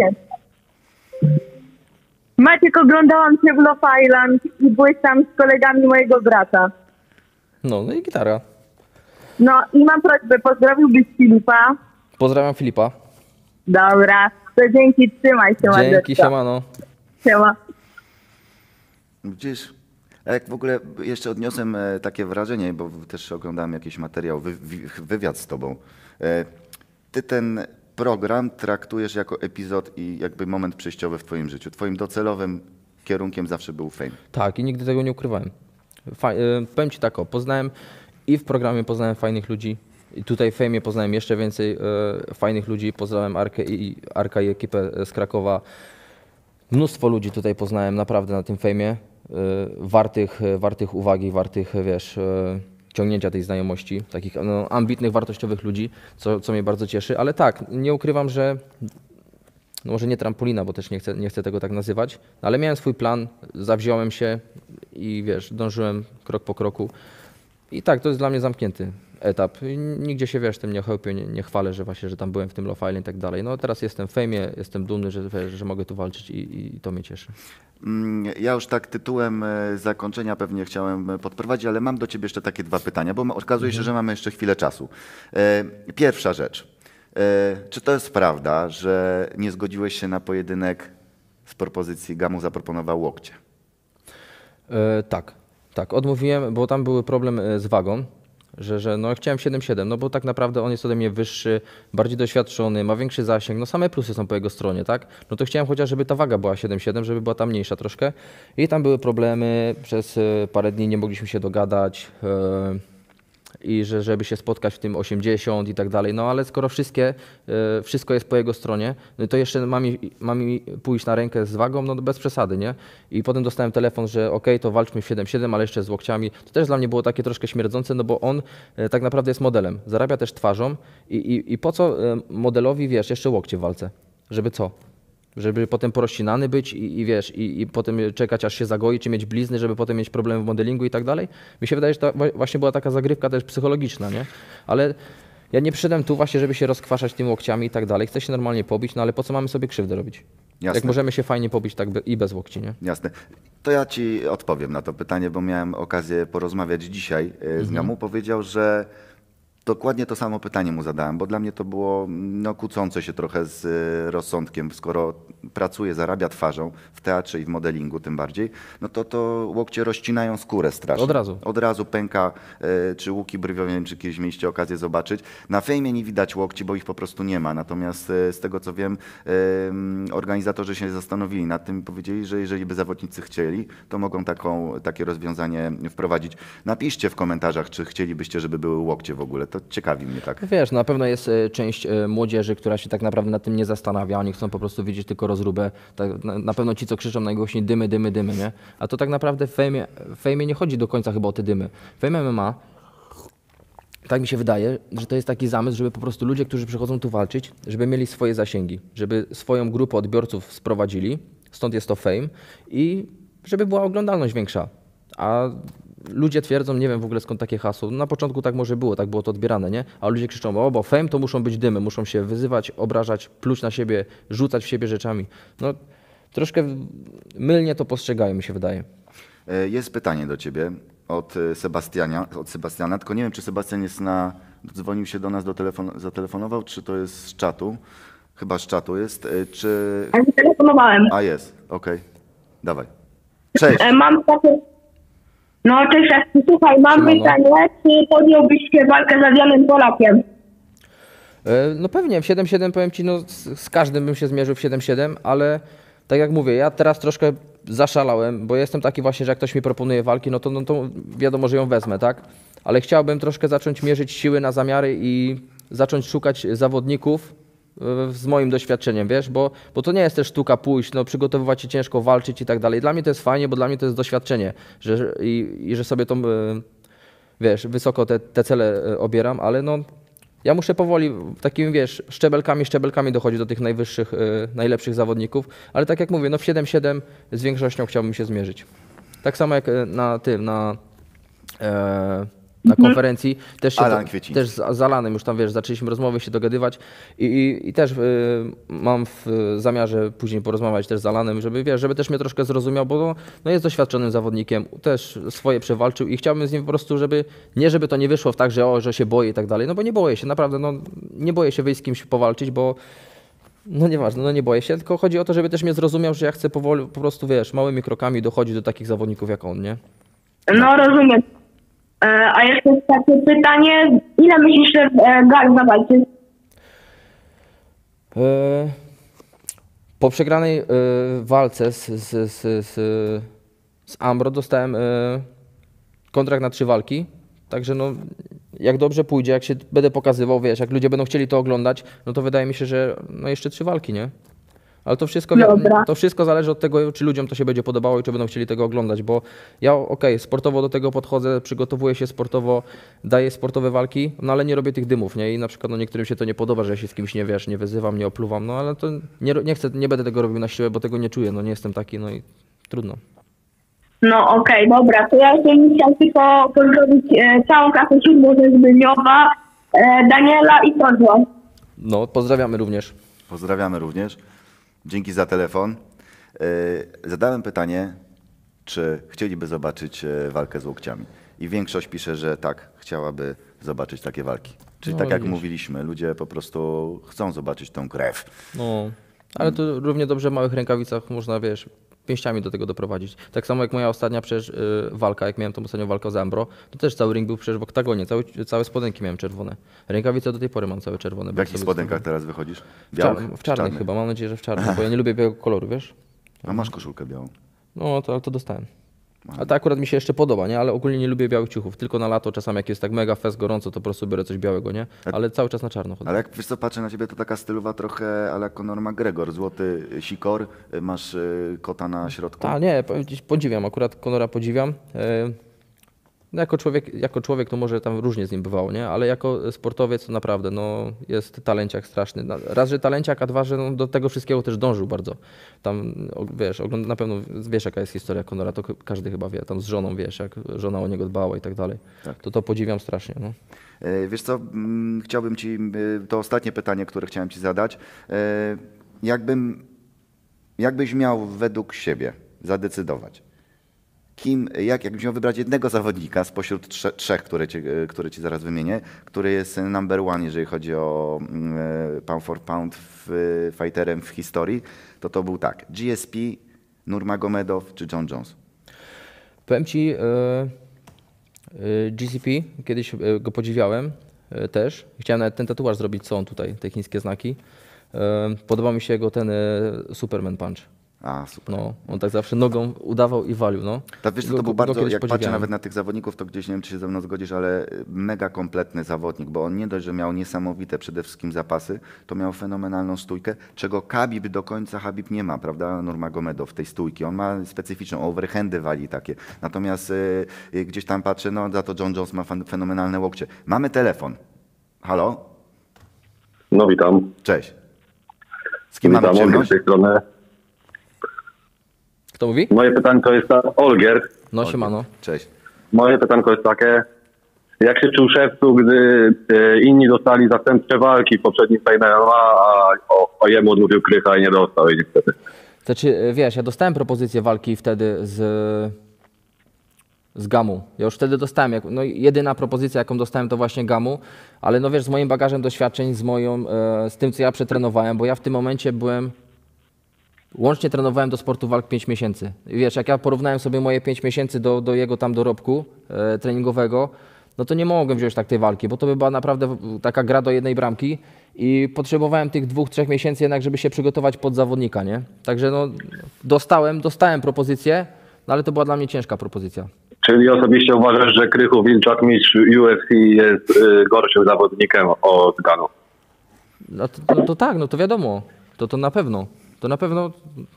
Maciek, oglądałam cię w Love Island i byłeś tam z kolegami mojego brata. No i gitara. No i mam prośbę, pozdrowiłbyś Filipa. Pozdrawiam Filipa. Dobra, to dzięki, trzymaj się, Dzięki, Magdalena. siemano. Siema. Widzisz, a jak w ogóle jeszcze odniosłem takie wrażenie, bo też oglądałem jakiś materiał, wywiad z tobą. Ty ten program traktujesz jako epizod i jakby moment przejściowy w twoim życiu. Twoim docelowym kierunkiem zawsze był fame. Tak, i nigdy tego nie ukrywałem. Powiem ci tak, poznałem i w programie poznałem fajnych ludzi, i tutaj w Fejmie poznałem jeszcze więcej fajnych ludzi. Pozdrawiam Arka i ekipę z Krakowa. Mnóstwo ludzi tutaj poznałem naprawdę na tym Fejmie, wartych uwagi, wartych, wiesz, ciągnięcia tej znajomości, takich no, ambitnych, wartościowych ludzi, co mnie bardzo cieszy, ale tak, nie ukrywam, że no może nie trampolina, bo też nie chcę tego tak nazywać, ale miałem swój plan, zawziąłem się i wiesz, dążyłem krok po kroku. I tak, to jest dla mnie zamknięty etap. I nigdzie się, wiesz, tym nie chełpię, nie chwalę, że właśnie, że tam byłem w tym Love Island i tak dalej. No teraz jestem w fejmie, jestem dumny, że mogę tu walczyć i to mnie cieszy. Ja już tak tytułem zakończenia pewnie chciałem podprowadzić, ale mam do ciebie jeszcze takie 2 pytania, bo okazuje się, że mamy jeszcze chwilę czasu. Pierwsza rzecz. Czy to jest prawda, że nie zgodziłeś się na pojedynek z propozycji Gamu zaproponował łokcie. Tak, odmówiłem, bo tam był problem z wagą, że no chciałem 7,7, no bo tak naprawdę on jest ode mnie wyższy, bardziej doświadczony, ma większy zasięg, no same plusy są po jego stronie, tak? No to chciałem chociaż, żeby ta waga była 7,7, żeby była ta mniejsza troszkę i tam były problemy, przez parę dni nie mogliśmy się dogadać i żeby się spotkać w tym 80 i tak dalej, no ale skoro wszystko jest po jego stronie, no to jeszcze ma mi pójść na rękę z wagą, no bez przesady, nie? I potem dostałem telefon, że okej, to walczmy w 7,7, ale jeszcze z łokciami. To też dla mnie było takie troszkę śmierdzące, no bo on tak naprawdę jest modelem, zarabia też twarzą i po co modelowi, wiesz, jeszcze łokcie w walce? Żeby co? Żeby potem porozcinany być i potem czekać, aż się zagoi, czy mieć blizny, żeby potem mieć problemy w modelingu i tak dalej. Mi się wydaje, że to właśnie była taka zagrywka też psychologiczna, nie? Ale ja nie przyszedłem tu właśnie, żeby się rozkwaszać tymi łokciami i tak dalej. Chcę się normalnie pobić, no ale po co mamy sobie krzywdę robić? Jasne. Jak możemy się fajnie pobić tak i bez łokci, nie? Jasne. To ja ci odpowiem na to pytanie, bo miałem okazję porozmawiać dzisiaj z Gamu. Powiedział, że dokładnie to samo pytanie mu zadałem, bo dla mnie to było kłócące się trochę z rozsądkiem. Skoro pracuje, zarabia twarzą w teatrze i w modelingu tym bardziej, no to łokcie rozcinają skórę strasznie. Od razu. Od razu pęka, czy łuki brwiowe, nie wiem, czy kiedyś mieliście okazję zobaczyć. Na fejmie nie widać łokci, bo ich po prostu nie ma. Natomiast z tego co wiem, organizatorzy się zastanowili nad tym i powiedzieli, że jeżeli by zawodnicy chcieli, to mogą takie rozwiązanie wprowadzić. Napiszcie w komentarzach, czy chcielibyście, żeby były łokcie w ogóle. To ciekawi mnie tak. Wiesz, na pewno jest część młodzieży, która się tak naprawdę nad tym nie zastanawia, oni chcą po prostu widzieć tylko rozróbę. Tak, na pewno ci, co krzyczą najgłośniej dymy, dymy, dymy, nie? A to tak naprawdę w fejmie nie chodzi do końca chyba o te dymy. Fame MMA, tak mi się wydaje, że to jest taki zamysł, żeby po prostu ludzie, którzy przychodzą tu walczyć, żeby mieli swoje zasięgi, żeby swoją grupę odbiorców sprowadzili, stąd jest to fame i żeby była oglądalność większa. A ludzie twierdzą, nie wiem w ogóle skąd takie hasło, na początku tak może było, tak było to odbierane, nie? A ludzie krzyczą, bo fame to muszą być dymy, muszą się wyzywać, obrażać, pluć na siebie, rzucać w siebie rzeczami. No troszkę mylnie to postrzegają, mi się wydaje. Jest pytanie do ciebie od Sebastiana, tylko nie wiem, czy Sebastian dzwonił się do nas, zatelefonował, czy to jest z czatu. Chyba z czatu jest, czy... Ja się telefonowałem. A jest, okej. Dawaj. Cześć. Mam takie... No cześć, słuchaj, mam Siemano. pytanie, czy podjąłbyś się walkę z Adrianem Polakiem? No pewnie, w 7-7 powiem ci, no z każdym bym się zmierzył w 7-7, ale tak jak mówię, ja teraz troszkę zaszalałem, bo jestem taki właśnie, że jak ktoś mi proponuje walki, no to wiadomo, że ją wezmę, tak? Ale chciałbym troszkę zacząć mierzyć siły na zamiary i zacząć szukać zawodników z moim doświadczeniem, wiesz, bo to nie jest też sztuka pójść, no przygotowywać się ciężko, walczyć i tak dalej. Dla mnie to jest fajnie, bo dla mnie to jest doświadczenie, że sobie to, wiesz, wysoko te cele obieram, ale no ja muszę powoli takimi, wiesz, szczebelkami dochodzić do tych najwyższych, najlepszych zawodników, ale tak jak mówię, no w 7-7 z większością chciałbym się zmierzyć. Tak samo jak na konferencji też się Alan Kwieciński. też z Alanem już tam, wiesz, zaczęliśmy rozmowy, się dogadywać i też mam w zamiarze później porozmawiać też z Alanem, żeby, wiesz, żeby też mnie troszkę zrozumiał, bo no jest doświadczonym zawodnikiem, też swoje przewalczył i chciałbym z nim po prostu, żeby to nie wyszło w tak, że się boję i tak dalej, no bo nie boję się, naprawdę, no nie boję się wyjść z kimś powalczyć, bo no nieważne, no nie boję się, tylko chodzi o to, żeby też mnie zrozumiał, że ja chcę powoli, po prostu, wiesz, małymi krokami dochodzić do takich zawodników jak on, nie? No rozumiem. A jeszcze takie pytanie, ile myślisz, że Gal zawalczy? Po przegranej walce z Ambro dostałem kontrakt na 3 walki, także no jak dobrze pójdzie, jak się będę pokazywał, wiesz, jak ludzie będą chcieli to oglądać, no to wydaje mi się, że no jeszcze 3 walki, nie? Ale to wszystko zależy od tego, czy ludziom to się będzie podobało i czy będą chcieli tego oglądać, bo ja sportowo do tego podchodzę, przygotowuję się sportowo, daję sportowe walki, no ale nie robię tych dymów, nie? I na przykład no niektórym się to nie podoba, że ja się z kimś nie wyzywam, nie opluwam, no ale to nie chcę, nie będę tego robił na siłę, bo tego nie czuję, no nie jestem taki, no i trudno. No okej, dobra, to ja jeszcze chciałam tylko pozdrowić całą klasę 7 ze Zbylniowa, Daniela i Kozła. No, pozdrawiamy również. Pozdrawiamy również. Dzięki za telefon. Zadałem pytanie, czy chcieliby zobaczyć walkę z łokciami. I większość pisze, że tak, chciałaby zobaczyć takie walki. Czyli No, tak jak widzisz. mówiliśmy, ludzie po prostu chcą zobaczyć tą krew. No, Ale to równie dobrze w małych rękawicach można, wiesz, pięściami do tego doprowadzić. Tak samo jak moja ostatnia przecież walka, jak miałem tą ostatnią walkę z Ambro, to też cały ring był przecież w oktagonie, całe spodenki miałem czerwone. Rękawice do tej pory mam całe czerwone. W bo jakich sobie spodenkach teraz wychodzisz? w czarnych chyba, mam nadzieję, że w czarnych, bo ja nie lubię białego koloru, wiesz? A masz koszulkę białą. No to dostałem. A to akurat mi się jeszcze podoba, nie? Ale ogólnie nie lubię białych ciuchów. Tylko na lato czasami jak jest tak mega fest gorąco, to po prostu biorę coś białego, nie? Ale cały czas na czarno chodzę. Ale jak wiesz co, patrzę na ciebie, to taka stylowa trochę ale Conor McGregor. Złoty sikor, masz kota na środku. Tak, nie, podziwiam, akurat Conora podziwiam. No jako człowiek to może tam różnie z nim bywało, nie? Ale jako sportowiec to naprawdę no, jest talenciak straszny. Raz, że talenciak, a dwa, że no, do tego wszystkiego też dążył bardzo. Tam, wiesz, na pewno wiesz jaka jest historia Conora, to każdy chyba wie. Tam z żoną, wiesz, jak żona o niego dbała i tak dalej. Tak. To podziwiam strasznie, no. Wiesz co, chciałbym ci, to ostatnie pytanie, które chciałem ci zadać. Jakbyś miał według siebie zadecydować, jakbyś miał wybrać jednego zawodnika spośród trzech, które ci zaraz wymienię, który jest number one, jeżeli chodzi o pound for pound fighterem w historii, to był tak, GSP, Nurmagomedov czy John Jones? Powiem ci, GCP, kiedyś go podziwiałem też. Chciałem nawet ten tatuaż zrobić, co on tutaj, te chińskie znaki. Podobał mi się jego ten Superman Punch. A, super. No, on tak zawsze nogą udawał i walił, no. Tak, wiesz, to był bardzo, kiedyś jak patrzę podziwiałem. nawet na tych zawodników, to gdzieś, nie wiem, czy się ze mną zgodzisz, ale mega kompletny zawodnik, bo on nie dość, że miał niesamowite przede wszystkim zapasy, to miał fenomenalną stójkę, czego Habib nie ma, prawda, Nurmagomedov w tej stójki. On ma specyficzną, overhandy wali takie. Natomiast gdzieś tam patrzę, no za to John Jones ma fenomenalne łokcie. Mamy telefon. Halo? No witam. Cześć. Z kim mamy Witam, Olgier z przyjemność? tej strony. Kto mówi? Moje pytanko jest Olgier. No, siemano. Cześć. Moje pytanko jest takie, jak się czuł szewcu, gdy inni dostali zastępcze walki w poprzednim Fame MMA, a jemu odmówił Krycha i nie dostał jej niestety. Znaczy, wiesz, ja dostałem propozycję walki wtedy z Gamu. Ja już wtedy dostałem, no jedyna propozycja, jaką dostałem, to właśnie Gamu, ale no wiesz, z moim bagażem doświadczeń, z tym, co ja przetrenowałem, bo ja w tym momencie łącznie trenowałem do sportu walk 5 miesięcy. I wiesz, jak ja porównałem sobie moje 5 miesięcy do jego tam dorobku treningowego, no to nie mogłem wziąć tak tej walki, bo to by była naprawdę taka gra do jednej bramki i potrzebowałem tych 2-3 miesięcy jednak, żeby się przygotować pod zawodnika, nie? Także no dostałem propozycję, no ale to była dla mnie ciężka propozycja. Czyli osobiście uważasz, że Krychu Wilczak, mistrz UFC, jest gorszym zawodnikiem od Ganu? No to tak, no to wiadomo, to na pewno. To na pewno,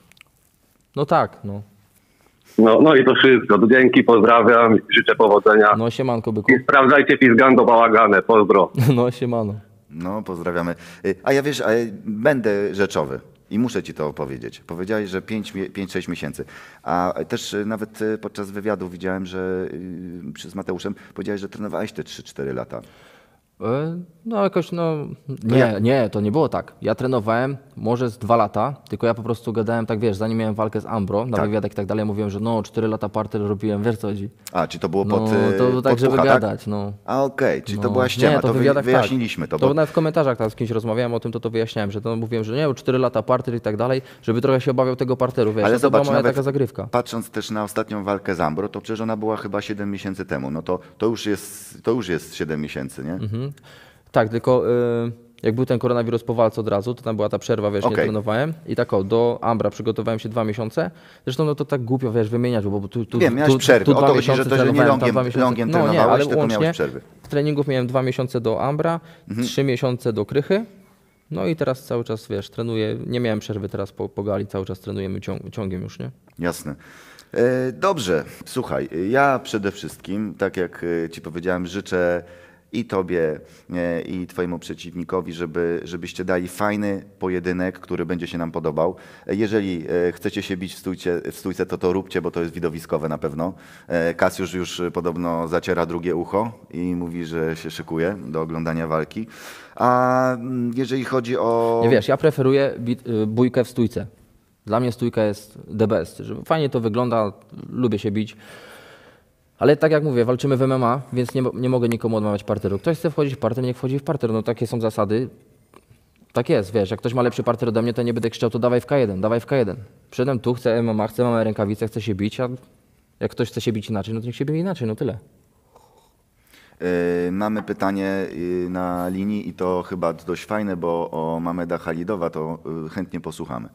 no tak, no. No i to wszystko. Dzięki, pozdrawiam, życzę powodzenia. No siemanko, byku. I sprawdzajcie Pizgando Bałagane. Pozdro. No siemano. No, pozdrawiamy. A ja wiesz, będę rzeczowy i muszę ci to powiedzieć. Powiedziałeś, że 5-6 miesięcy. A też nawet podczas wywiadu widziałem, że z Mateuszem powiedziałeś, że trenowałeś te 3-4 lata. No jakoś, no nie, to nie było tak. Ja trenowałem może z 2 lata, tylko ja po prostu gadałem tak, wiesz, zanim miałem walkę z Ambro, na Tak. wywiadach i tak dalej, mówiłem, że no 4 lata parter robiłem, wiesz co chodzi. A, czy to było No pod to tak, pod żeby pucha, gadać, tak? no. A okej, czyli to No. była ściema, Nie, to w wywiadach wyjaśniliśmy tak. to. To nawet w komentarzach tam z kimś rozmawiałem o tym, to wyjaśniałem, że to mówiłem, że nie, 4 lata parter i tak dalej, żeby trochę się obawiał tego parteru, wiesz, Ale to zobacz, była moja nawet taka zagrywka. patrząc też na ostatnią walkę z Ambro, to przecież ona była chyba 7 miesięcy temu. No to już jest 7 miesięcy, nie? Tak, tylko jak był ten koronawirus po walce od razu, to tam była ta przerwa, wiesz, nie Okej. trenowałem i tak do Ambra przygotowałem się 2 miesiące. Zresztą no to tak głupio, wiesz, wymieniać, bo tu Wiem, miałeś przerwy. O to 2 chodzi, że miesiące to, że nie trenowałem, tam 2 longiem miesiące. No nie, trenowałeś, ale tylko łącznie miałeś przerwy. treningów miałem 2 miesiące do Ambra, 3 miesiące do Krychy. No i teraz cały czas, wiesz, trenuję, nie miałem przerwy teraz po gali, cały czas trenujemy ciągiem już, nie? Jasne. Dobrze, słuchaj, ja przede wszystkim, tak jak ci powiedziałem, życzę i tobie, i twojemu przeciwnikowi, żebyście dali fajny pojedynek, który będzie się nam podobał. Jeżeli chcecie się bić w stójce, to róbcie, bo to jest widowiskowe na pewno. Kasiusz już podobno zaciera drugie ucho i mówi, że się szykuje do oglądania walki. A jeżeli chodzi o... Nie wiesz, ja preferuję bójkę w stójce. Dla mnie stójka jest the best. Że fajnie to wygląda, lubię się bić. Ale tak jak mówię, walczymy w MMA, więc nie mogę nikomu odmawiać parteru. Ktoś chce wchodzić w parter, niech wchodzi w parter. No takie są zasady. Tak jest, wiesz, jak ktoś ma lepszy parter ode mnie, to nie będę krzyczał, to dawaj w K1, dawaj w K1. Przyszedłem tu, chcę MMA, chcę, mamy rękawice, chcę się bić, a jak ktoś chce się bić inaczej, no to niech się bije inaczej, no tyle. Mamy pytanie na linii i to chyba dość fajne, bo o Mameda Halidowa to chętnie posłuchamy.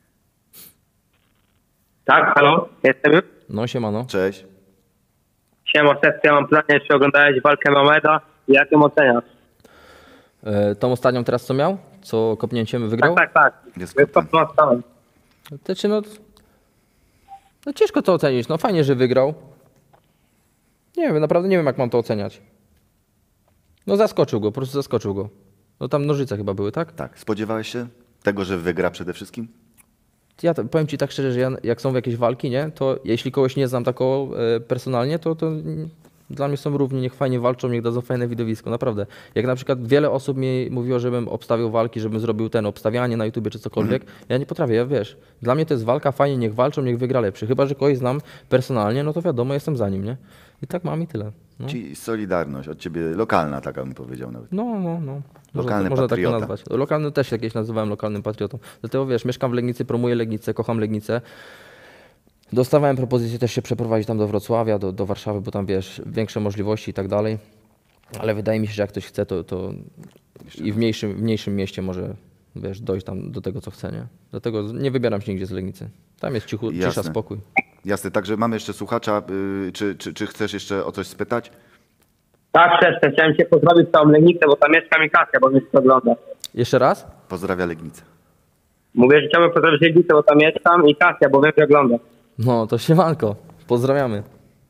Tak, halo, jestem już. No siemano. Cześć. Siema, ja mam pytanie, czy oglądałeś walkę Mameda i jak ją oceniasz? Tą ostatnią teraz co miał? Co kopnięciem wygrał? Tak. Jest Jest kopem. to stałem. To czy no ciężko to ocenić, no fajnie, że wygrał. Nie wiem, naprawdę nie wiem jak mam to oceniać. No zaskoczył go, po prostu zaskoczył go. No tam nożyce chyba były, tak? Tak. Spodziewałeś się tego, że wygra przede wszystkim? Ja powiem ci tak szczerze, że ja, jak są jakieś walki, nie, to jeśli kogoś nie znam tak personalnie, to dla mnie są równi, niech fajnie walczą, niech dadzą fajne widowisko, naprawdę. Jak na przykład wiele osób mi mówiło, żebym obstawiał walki, żebym zrobił obstawianie na YouTubie czy cokolwiek, ja nie potrafię, ja wiesz, dla mnie to jest walka, fajnie, niech walczą, niech wygra lepszy. Chyba że kogoś znam personalnie, no to wiadomo, jestem za nim, nie? I tak mam i tyle. No. Ci solidarność od ciebie, lokalna taka bym powiedział nawet. No. Lokalny Można tak to patriota. nazwać. Lokalny też jakieś nazywałem lokalnym patriotą. Dlatego wiesz, mieszkam w Legnicy, promuję Legnicę, kocham Legnicę. Dostawałem propozycję też się przeprowadzić tam do Wrocławia, do Warszawy, bo tam wiesz, większe możliwości i tak dalej. Ale wydaje mi się, że jak ktoś chce, to i w mniejszym mieście może wiesz, dojść tam do tego, co chce, nie? Dlatego nie wybieram się nigdzie z Legnicy. Tam jest cisza, Jasne. spokój. Jasne, także mamy jeszcze słuchacza. Czy chcesz jeszcze o coś spytać? Tak, przecież chciałem cię pozdrowić całą Legnicę, bo tam mieszka mi Kasia, bo mnie to ogląda. Jeszcze raz? Pozdrawia Legnicę. Mówię, że chciałbym pozdrowić Legnicę, bo tam mieszkam i Kasia, bo wiem, że ogląda. No, to siemanko. Pozdrawiamy.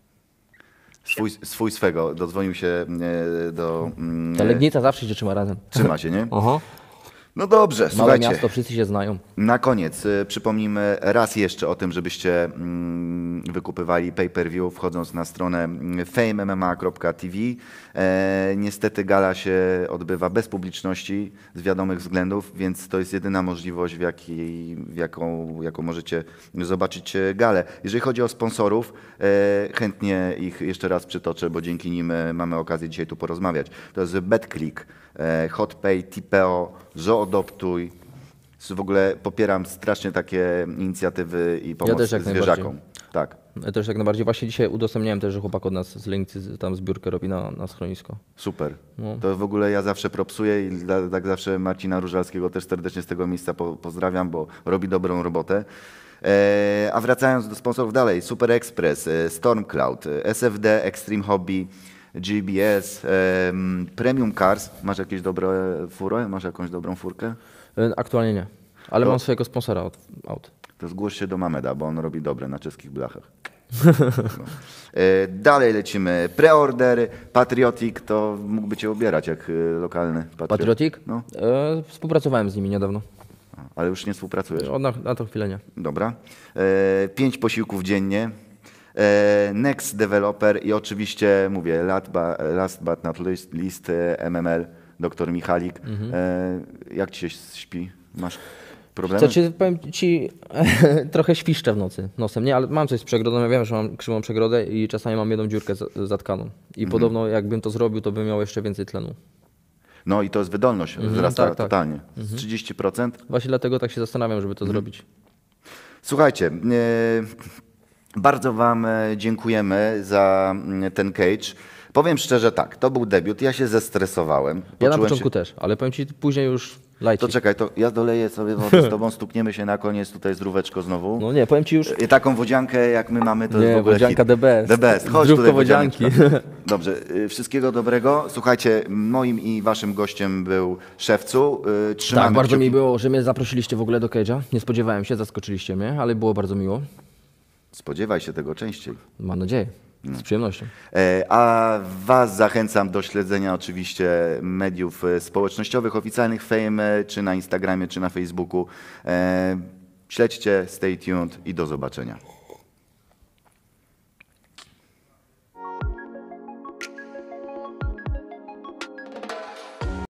Swój swego. Dodzwonił się do... Ta Legnica zawsze się trzyma razem. Trzyma się, nie? Aha. No dobrze, Małe słuchajcie. miasto, wszyscy się znają. Na koniec przypomnimy raz jeszcze o tym, żebyście wykupywali pay-per-view wchodząc na stronę famemma.tv. Niestety gala się odbywa bez publiczności z wiadomych względów, więc to jest jedyna możliwość, jaką możecie zobaczyć galę. Jeżeli chodzi o sponsorów, chętnie ich jeszcze raz przytoczę, bo dzięki nim mamy okazję dzisiaj tu porozmawiać. To jest BetClick, HotPay, Tipeo, Zoodoptuj. W ogóle popieram strasznie takie inicjatywy i pomoc też jak zwierzakom. Tak. Ja też jak najbardziej. Właśnie dzisiaj udostępniałem też, że chłopak od nas z Legnicy tam zbiórkę robi na schronisko. Super. No. To w ogóle ja zawsze propsuję i tak zawsze Marcina Różalskiego też serdecznie z tego miejsca pozdrawiam, bo robi dobrą robotę. A wracając do sponsorów dalej, Super Express, Stormcloud, SFD, Extreme Hobby, GBS, Premium Cars. Masz jakieś dobre fury? Masz jakąś dobrą furkę? Aktualnie nie, ale To- mam swojego sponsora od aut. To zgłoś się do Mameda, bo on robi dobre na czeskich blachach. No. Dalej lecimy. Preorder, Patriotic, to mógłby cię ubierać jak lokalny Patriotic? No, Współpracowałem z nimi niedawno. ale już nie współpracujesz. Na tą chwilę nie. Dobra. 5 posiłków dziennie. Next Developer i oczywiście mówię last but not least MML, dr Michalik. Jak ci się śpi? Masz problemy? Znaczy, powiem ci, trochę świszczę w nocy nosem, nie, ale mam coś z przegrodą, ja wiem, że mam krzywą przegrodę i czasami mam jedną dziurkę zatkaną. I podobno jakbym to zrobił, to bym miał jeszcze więcej tlenu. No i to jest wydolność, wzrasta tak. totalnie. Z 30%. Właśnie dlatego tak się zastanawiam, żeby to zrobić. Słuchajcie, bardzo wam dziękujemy za ten cage. Powiem szczerze tak, to był debiut, ja się zestresowałem. Ja na Poczułem początku się... też, ale powiem ci później już lajcik. To czekaj, to ja doleję sobie wody z tobą, stukniemy się na koniec tutaj zdróweczko znowu. No nie, powiem ci już... I taką wodziankę jak my mamy, to jest w Nie, ogóle wodzianka hit. the best. The best. Chodź Zdrówko tutaj wodzianki. wodzianeczka. Dobrze, wszystkiego dobrego. Słuchajcie, moim i waszym gościem był Szewcu. Trzymamy Tak, bardzo kciuki. mi było, że mnie zaprosiliście w ogóle do Cage'a. Nie spodziewałem się, zaskoczyliście mnie, ale było bardzo miło. Spodziewaj się tego częściej. Mam nadzieję. Z przyjemnością. A was zachęcam do śledzenia oczywiście mediów społecznościowych, oficjalnych Fame, czy na Instagramie, czy na Facebooku. Śledźcie, stay tuned i do zobaczenia.